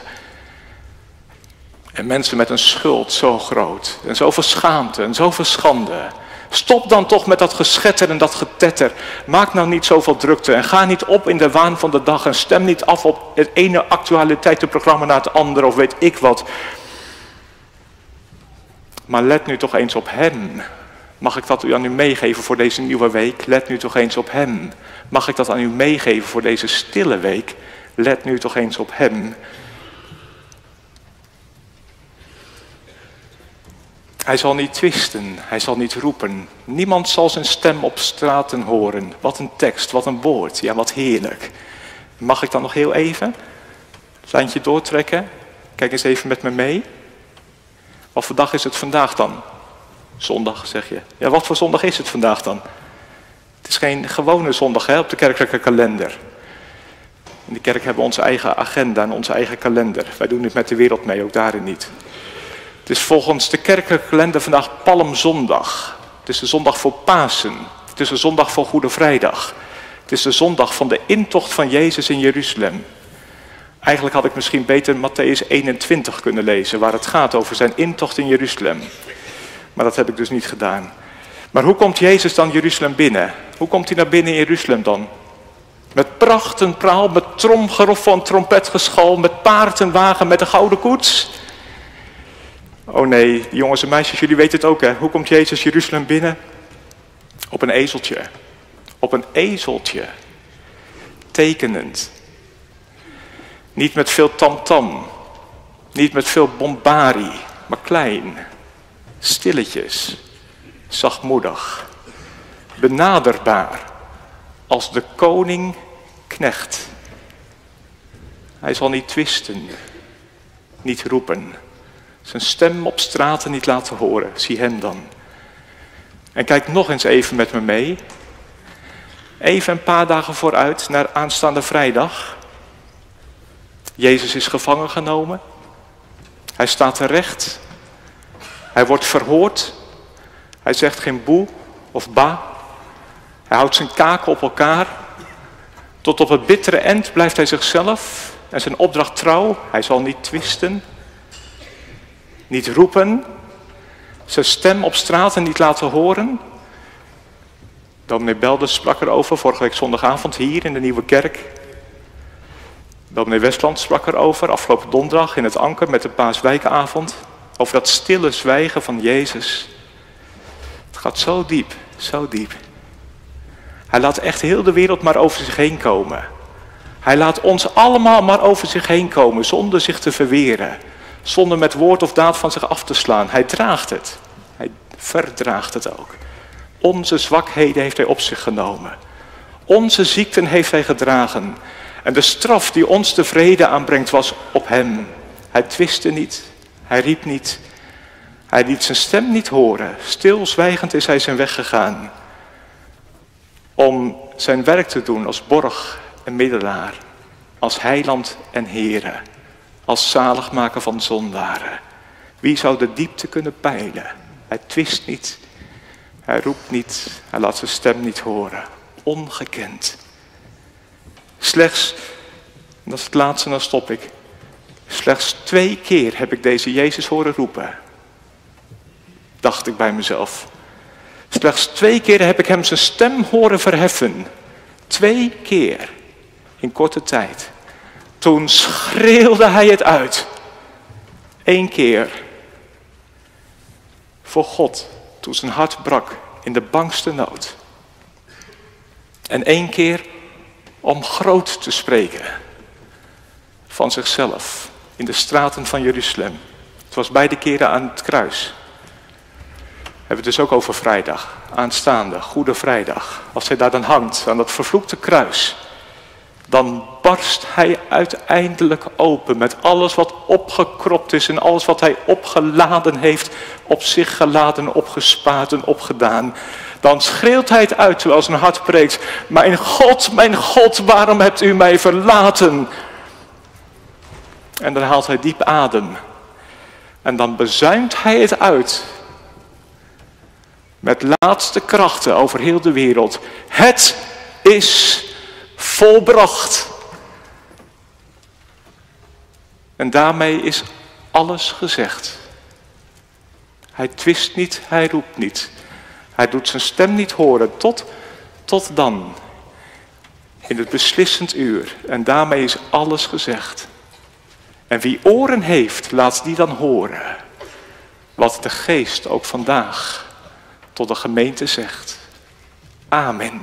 En mensen met een schuld zo groot. En zoveel schaamte en zoveel schande. Stop dan toch met dat geschetter en dat getetter. Maak nou niet zoveel drukte en ga niet op in de waan van de dag en stem niet af op het ene actualiteitenprogramma naar het andere of weet ik wat. Maar let nu toch eens op hem. Mag ik dat aan u meegeven voor deze nieuwe week? Let nu toch eens op hem. Mag ik dat aan u meegeven voor deze stille week? Let nu toch eens op hem. Hij zal niet twisten, hij zal niet roepen. Niemand zal zijn stem op straten horen. Wat een tekst, wat een woord. Ja, wat heerlijk. Mag ik dan nog heel even het lijntje doortrekken? Kijk eens even met me mee. Wat voor dag is het vandaag dan? Zondag, zeg je. Ja, wat voor zondag is het vandaag dan? Het is geen gewone zondag hè, op de kerkelijke kalender. In de kerk hebben we onze eigen agenda en onze eigen kalender. Wij doen dit met de wereld mee, ook daarin niet. Het is volgens de kerkelijke kalender vandaag Palmzondag. Het is de zondag voor Pasen. Het is de zondag voor Goede Vrijdag. Het is de zondag van de intocht van Jezus in Jeruzalem. Eigenlijk had ik misschien beter Mattheüs eenentwintig kunnen lezen, waar het gaat over zijn intocht in Jeruzalem. Maar dat heb ik dus niet gedaan. Maar hoe komt Jezus dan Jeruzalem binnen? Hoe komt hij naar binnen in Jeruzalem dan? Met pracht en praal, met tromgeroffel en trompetgeschal, met paard en wagen, met een gouden koets. Oh nee, jongens en meisjes, jullie weten het ook hè. Hoe komt Jezus Jeruzalem binnen? Op een ezeltje. Op een ezeltje. Tekenend. Niet met veel tamtam. Niet met veel bombarie. Maar klein. Stilletjes. Zachtmoedig. Benaderbaar. Als de koning knecht. Hij zal niet twisten. Niet roepen. Zijn stem op straten niet laten horen. Zie hem dan. En kijk nog eens even met me mee. Even een paar dagen vooruit naar aanstaande vrijdag. Jezus is gevangen genomen. Hij staat terecht. Hij wordt verhoord. Hij zegt geen boe of ba. Hij houdt zijn kaken op elkaar. Tot op het bittere eind blijft hij zichzelf en zijn opdracht trouw. Hij zal niet twisten. Niet roepen. Zijn stem op straten niet laten horen. Dominee Belde sprak erover vorige week zondagavond hier in de Nieuwe Kerk. Dominee Westland sprak erover afgelopen donderdag in het Anker met de Paaswijkavond. Over dat stille zwijgen van Jezus. Het gaat zo diep, zo diep. Hij laat echt heel de wereld maar over zich heen komen. Hij laat ons allemaal maar over zich heen komen zonder zich te verweren. Zonder met woord of daad van zich af te slaan. Hij draagt het. Hij verdraagt het ook. Onze zwakheden heeft hij op zich genomen. Onze ziekten heeft hij gedragen. En de straf die ons de vrede aanbrengt was op hem. Hij twiste niet. Hij riep niet. Hij liet zijn stem niet horen. Stilzwijgend is hij zijn weg gegaan. Om zijn werk te doen als borg en middelaar. Als heiland en Heere. Als zaligmaker van zondaren. Wie zou de diepte kunnen peilen? Hij twist niet. Hij roept niet. Hij laat zijn stem niet horen. Ongekend. Slechts, en dat is het laatste, dan stop ik. Slechts twee keer heb ik deze Jezus horen roepen. Dacht ik bij mezelf. Slechts twee keer heb ik hem zijn stem horen verheffen. Twee keer. In korte tijd. Toen schreeuwde hij het uit. Eén keer. Voor God. Toen zijn hart brak in de bangste nood. En één keer om groot te spreken. Van zichzelf. In de straten van Jeruzalem. Het was beide keren aan het kruis. We hebben het dus ook over vrijdag. Aanstaande, Goede Vrijdag. Als hij daar dan hangt aan dat vervloekte kruis. Dan barst hij uiteindelijk open met alles wat opgekropt is en alles wat hij opgeladen heeft, op zich geladen, opgespaard en opgedaan. Dan schreeuwt hij het uit terwijl zijn hart breekt. Mijn God, mijn God, waarom hebt u mij verlaten? En dan haalt hij diep adem. En dan bezuint hij het uit. Met laatste krachten over heel de wereld. Het is volbracht. En daarmee is alles gezegd. Hij twist niet, hij roept niet. Hij doet zijn stem niet horen tot, tot dan. In het beslissend uur. En daarmee is alles gezegd. En wie oren heeft, laat die dan horen. Wat de Geest ook vandaag tot de gemeente zegt. Amen.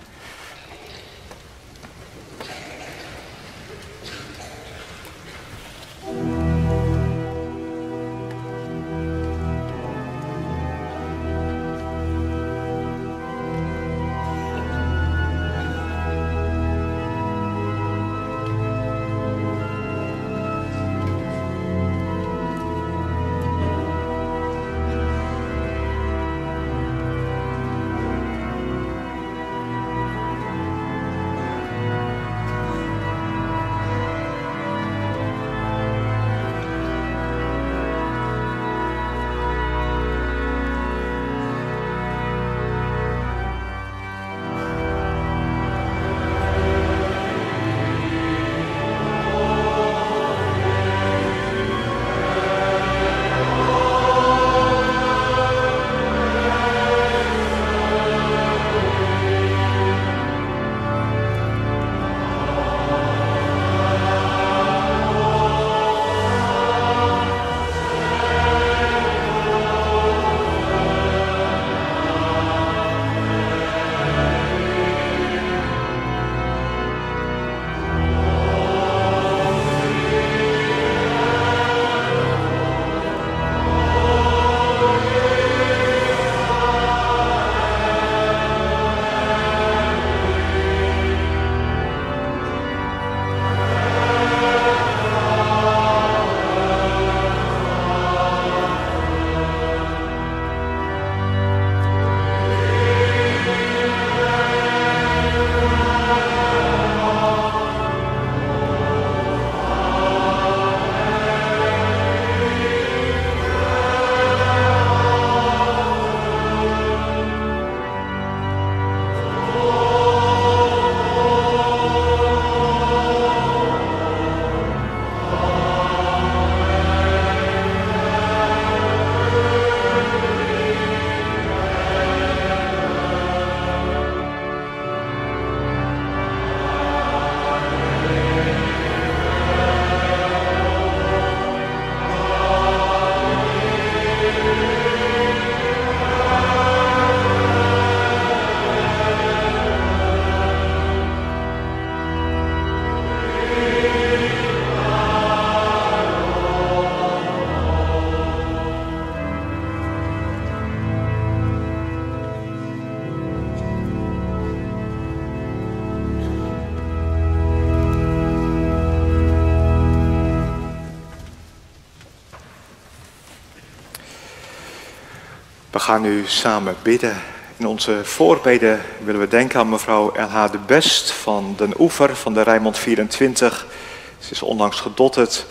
We gaan nu samen bidden. In onze voorbeden willen we denken aan mevrouw L H de Best van Den Oever van de Rijnmond vierentwintig. Ze is onlangs gedotterd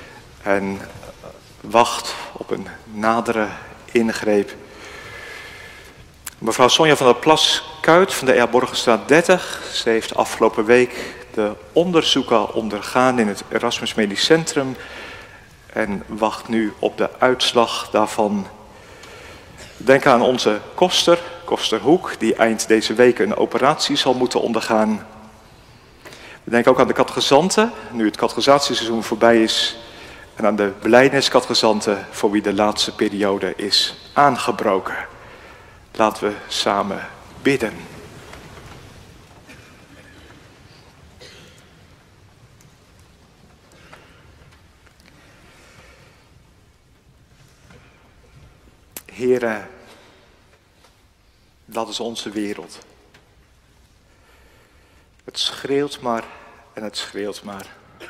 en wacht op een nadere ingreep. Mevrouw Sonja van der Plas-Kuit van de Erborgenstraat dertig. Ze heeft afgelopen week de onderzoeken ondergaan in het Erasmus Medisch Centrum en wacht nu op de uitslag daarvan. Denk aan onze koster, koster Hoek, die eind deze week een operatie zal moeten ondergaan. We denken ook aan de catechizanten, nu het catechisatieseizoen voorbij is. En aan de belijdenskatechizanten, voor wie de laatste periode is aangebroken. Laten we samen bidden. Heere, dat is onze wereld. Het schreeuwt maar en het schreeuwt maar.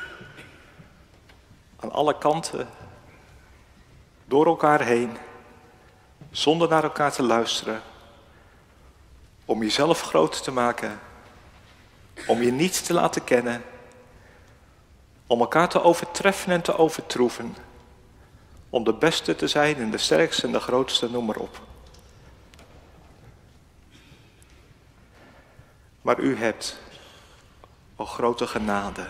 Aan alle kanten, door elkaar heen, zonder naar elkaar te luisteren. Om jezelf groot te maken, om je niet te laten kennen. Om elkaar te overtreffen en te overtroeven. Om de beste te zijn en de sterkste en de grootste, noem maar op. Maar u hebt, o grote genade,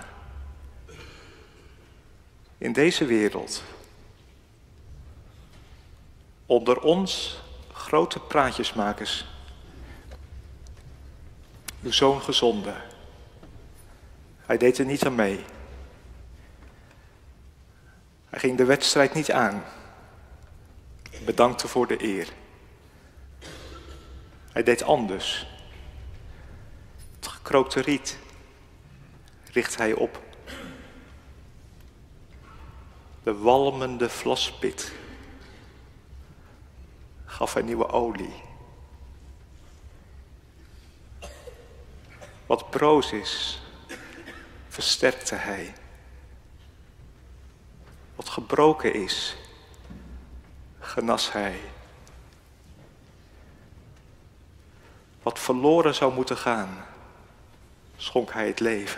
in deze wereld onder ons grote praatjesmakers. Uw zoon gezonden. Hij deed er niet aan mee. Hij ging de wedstrijd niet aan. Bedankte voor de eer. Hij deed anders. Het gekrookte riet richt hij op. De walmende vlaspit gaf hij nieuwe olie. Wat broos is, versterkte hij. Wat gebroken is, genas hij. Wat verloren zou moeten gaan, schonk hij het leven.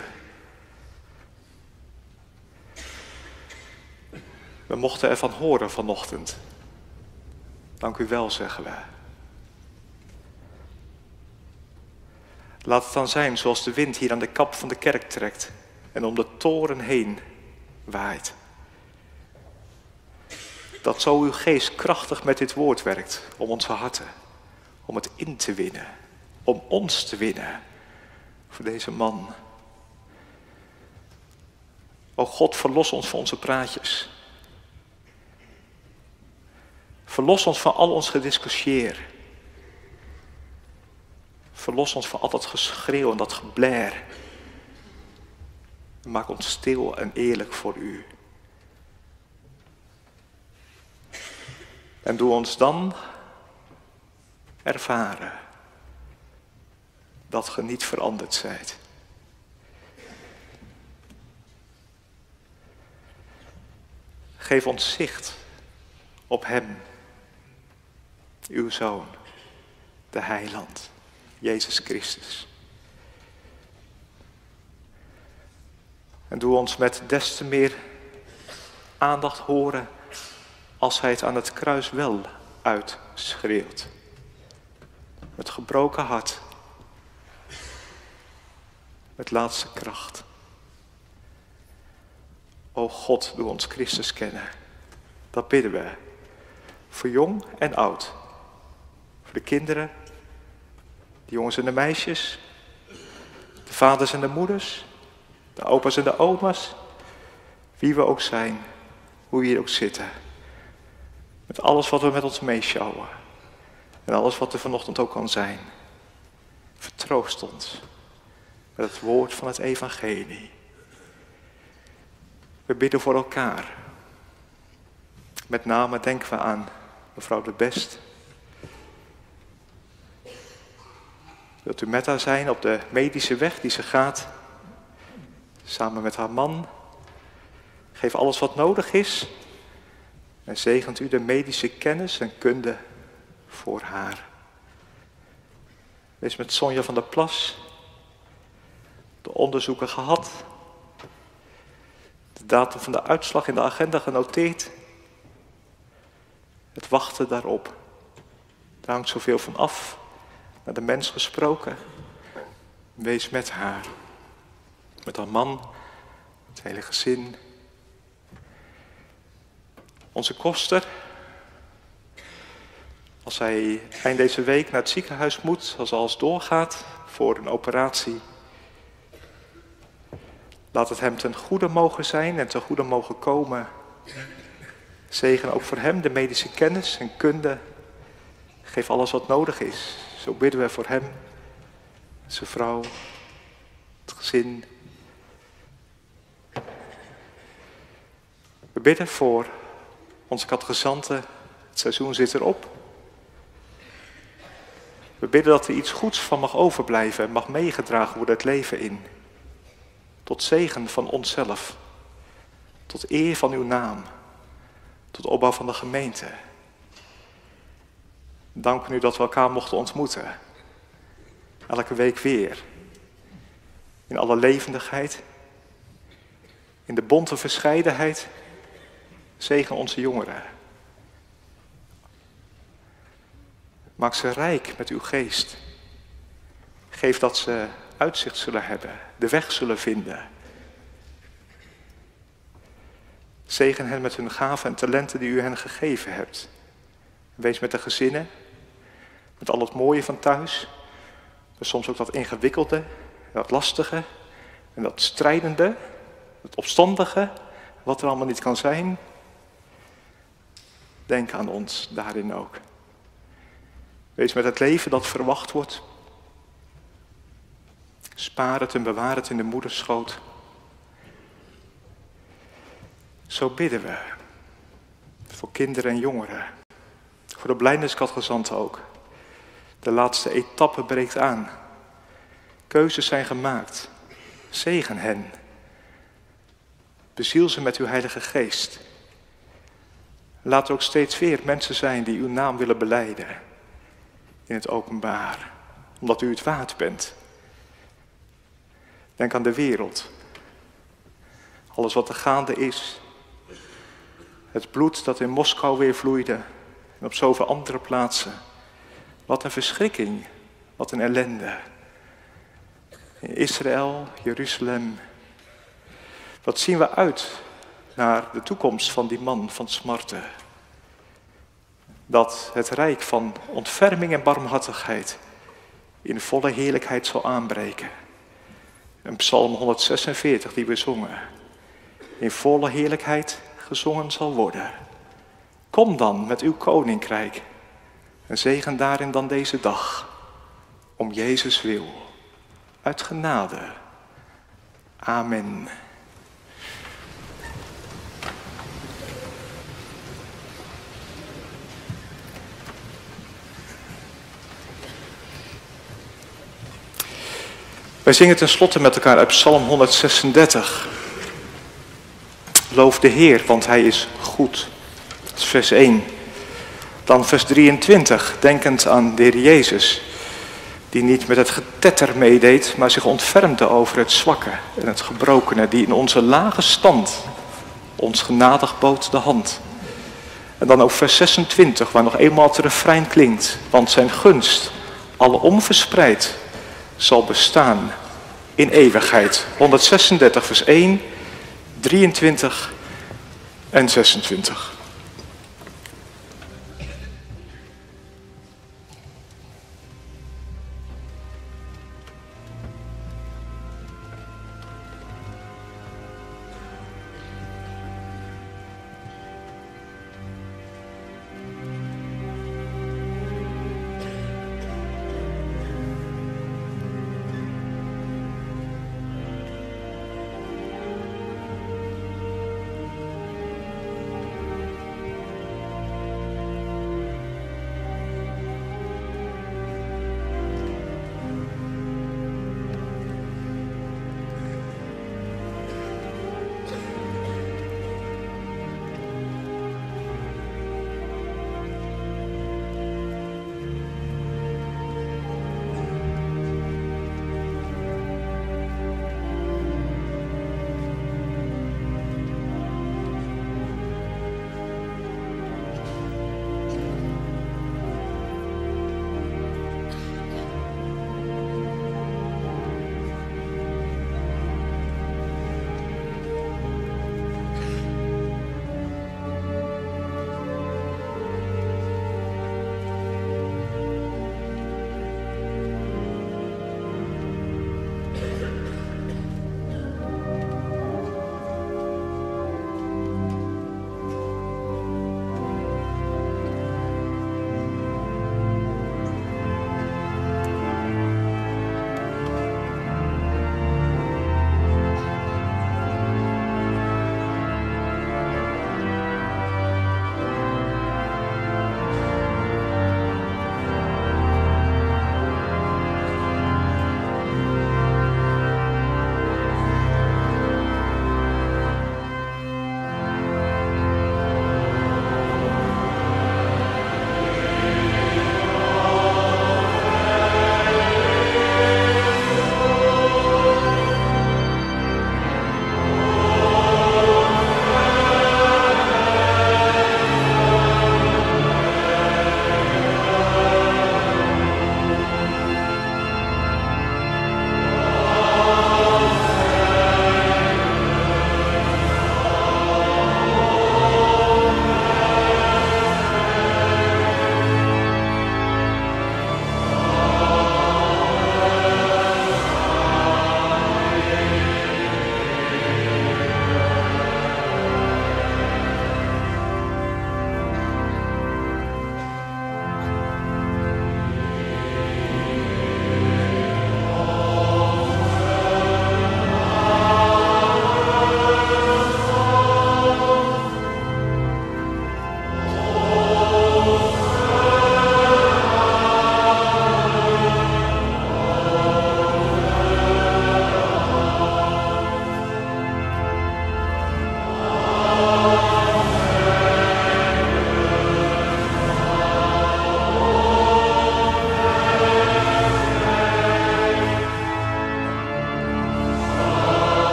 We mochten ervan horen vanochtend. Dank u wel, zeggen we. Laat het dan zijn zoals de wind hier aan de kap van de kerk trekt en om de toren heen waait. Dat zo uw geest krachtig met dit woord werkt om onze harten, om het in te winnen, om ons te winnen voor deze man. O God, verlos ons van onze praatjes. Verlos ons van al ons gediscussieer. Verlos ons van al dat geschreeuw en dat geblair. Maak ons stil en eerlijk voor u. En doe ons dan ervaren dat ge niet veranderd zijt. Geef ons zicht op hem, uw Zoon, de Heiland, Jezus Christus. En doe ons met des te meer aandacht horen als hij het aan het kruis wel uitschreeuwt. Met gebroken hart. Met laatste kracht. O God, doe ons Christus kennen. Dat bidden we. Voor jong en oud. Voor de kinderen. De jongens en de meisjes. De vaders en de moeders. De opa's en de oma's. Wie we ook zijn. Hoe we hier ook zitten. Met alles wat we met ons meeschouwen. En alles wat er vanochtend ook kan zijn. Vertroost ons. Met het woord van het evangelie. We bidden voor elkaar. Met name denken we aan mevrouw de Best. Wilt u met haar zijn op de medische weg die ze gaat. Samen met haar man. Geef alles wat nodig is. En zegent u de medische kennis en kunde voor haar. Wees met Sonja van der Plas. De onderzoeken gehad. De datum van de uitslag in de agenda genoteerd. Het wachten daarop. Daar hangt zoveel van af. Naar de mens gesproken. Wees met haar. Met haar man. Het hele gezin. Onze koster. Als hij eind deze week naar het ziekenhuis moet. Als alles doorgaat voor een operatie. Laat het hem ten goede mogen zijn en ten goede mogen komen. Zegen ook voor hem de medische kennis en kunde. Geef alles wat nodig is. Zo bidden we voor hem, zijn vrouw, het gezin. We bidden voor onze catechizanten. Het seizoen zit erop. We bidden dat er iets goeds van mag overblijven en mag meegedragen worden het leven in. Tot zegen van onszelf. Tot eer van uw naam. Tot opbouw van de gemeente. Dank u dat we elkaar mochten ontmoeten. Elke week weer. In alle levendigheid. In de bonte verscheidenheid. Zegen onze jongeren. Maak ze rijk met uw geest. Geef dat ze uitzicht zullen hebben. De weg zullen vinden. Zegen hen met hun gaven en talenten die u hen gegeven hebt. Wees met de gezinnen. Met al het mooie van thuis, maar soms ook dat ingewikkelde, dat lastige en dat strijdende, het opstandige, wat er allemaal niet kan zijn. Denk aan ons daarin ook. Wees met het leven dat verwacht wordt. Spaar het en bewaar het in de moederschoot. Zo bidden we. Voor kinderen en jongeren. Voor de blijdenskatgezanten ook. De laatste etappe breekt aan. Keuzes zijn gemaakt. Zegen hen. Beziel ze met uw Heilige Geest. Laat er ook steeds weer mensen zijn die uw naam willen belijden. In het openbaar. Omdat u het waard bent. Denk aan de wereld. Alles wat er gaande is. Het bloed dat in Moskou weer vloeide. En op zoveel andere plaatsen. Wat een verschrikking. Wat een ellende. In Israël, Jeruzalem. Wat zien we uit naar de toekomst van die man van smarten. Dat het rijk van ontferming en barmhartigheid in volle heerlijkheid zal aanbreken. Een psalm honderdzesenveertig die we zongen. In volle heerlijkheid gezongen zal worden. Kom dan met uw koninkrijk en zegen daarin dan deze dag. Om Jezus wil. Uit genade. Amen. Wij zingen tenslotte met elkaar uit Psalm honderdzesendertig. Loof de Heer, want Hij is goed. Dat is vers één. Dan vers drieëntwintig, denkend aan de Heer Jezus. Die niet met het getetter meedeed, maar zich ontfermde over het zwakke en het gebrokene. Die in onze lage stand ons genadig bood de hand. En dan ook vers zesentwintig, waar nog eenmaal het refrein klinkt. Want zijn gunst, alom verspreid, zal bestaan in eeuwigheid. honderdzesendertig vers één, drieëntwintig en zesentwintig.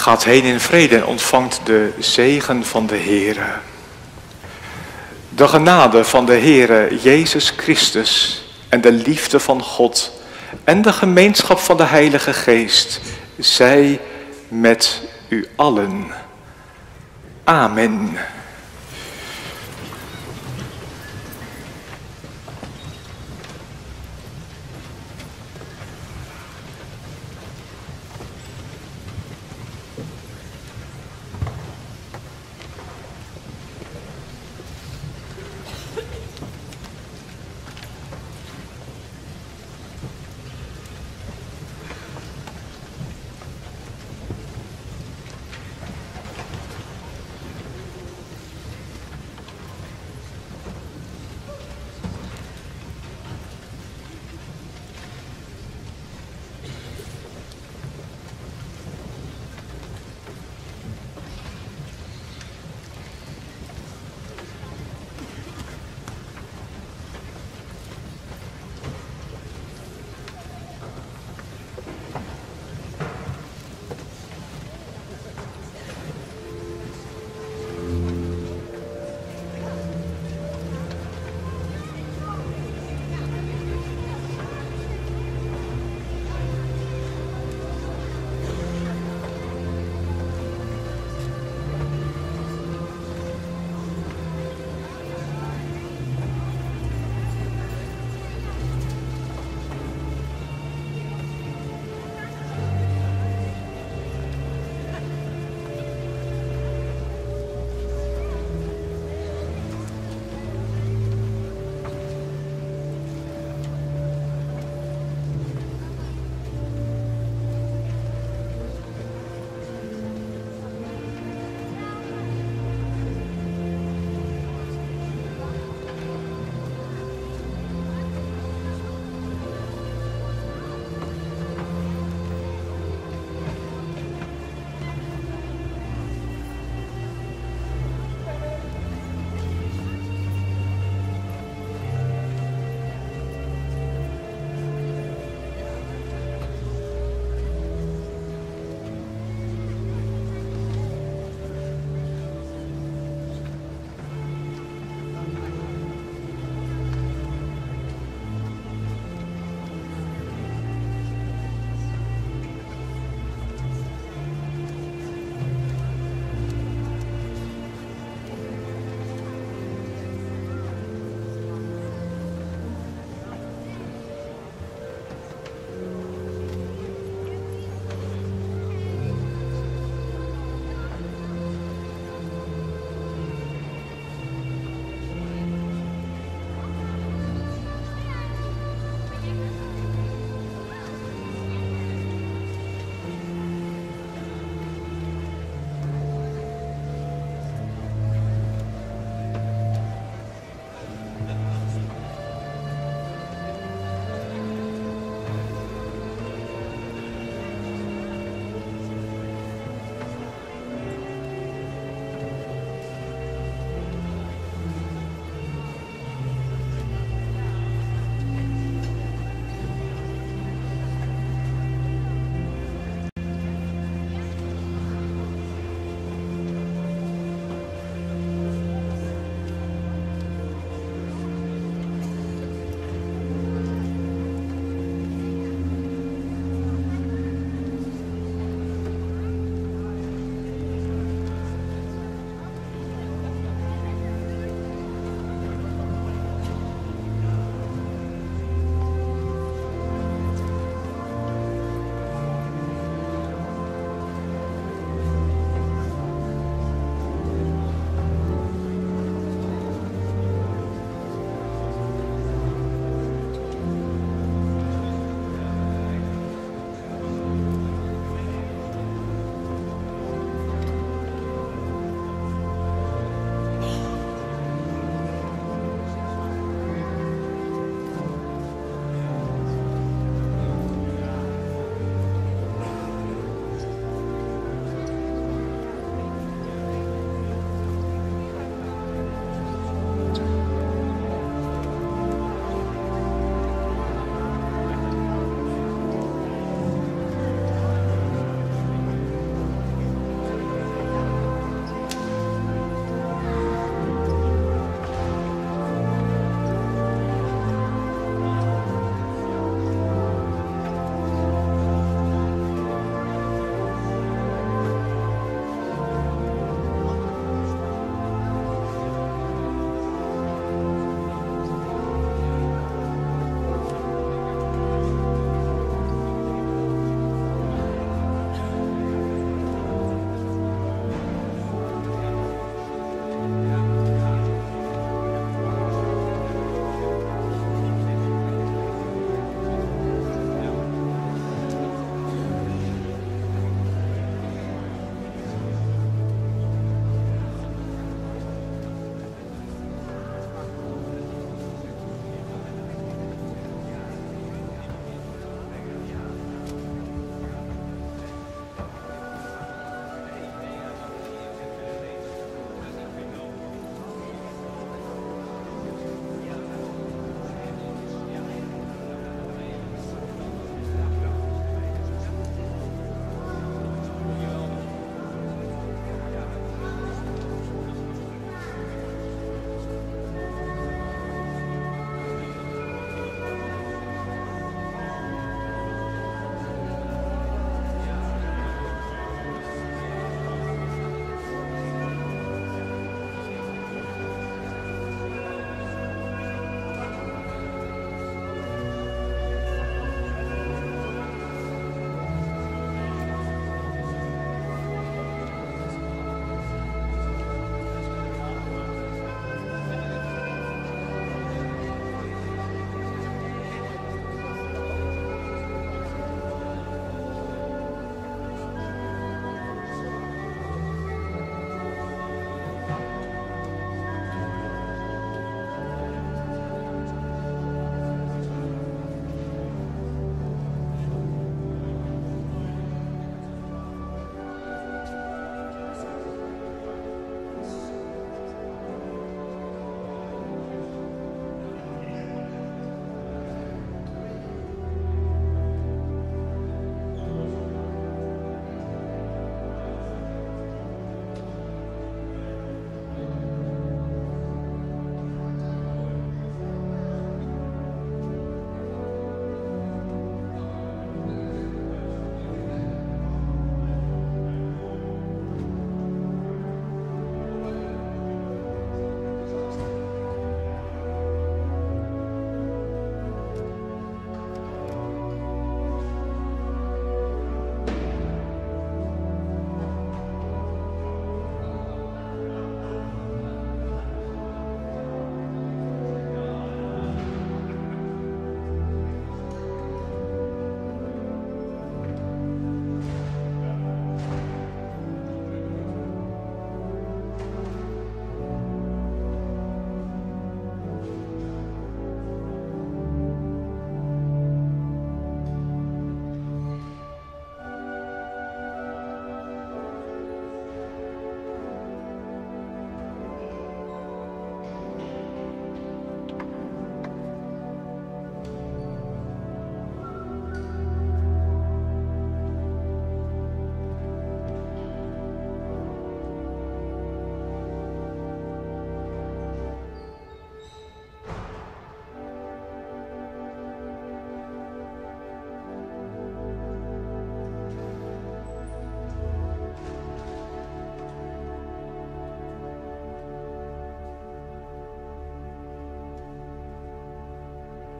Gaat heen in vrede en ontvangt de zegen van de Heere. De genade van de Heere Jezus Christus en de liefde van God en de gemeenschap van de Heilige Geest zij met u allen. Amen.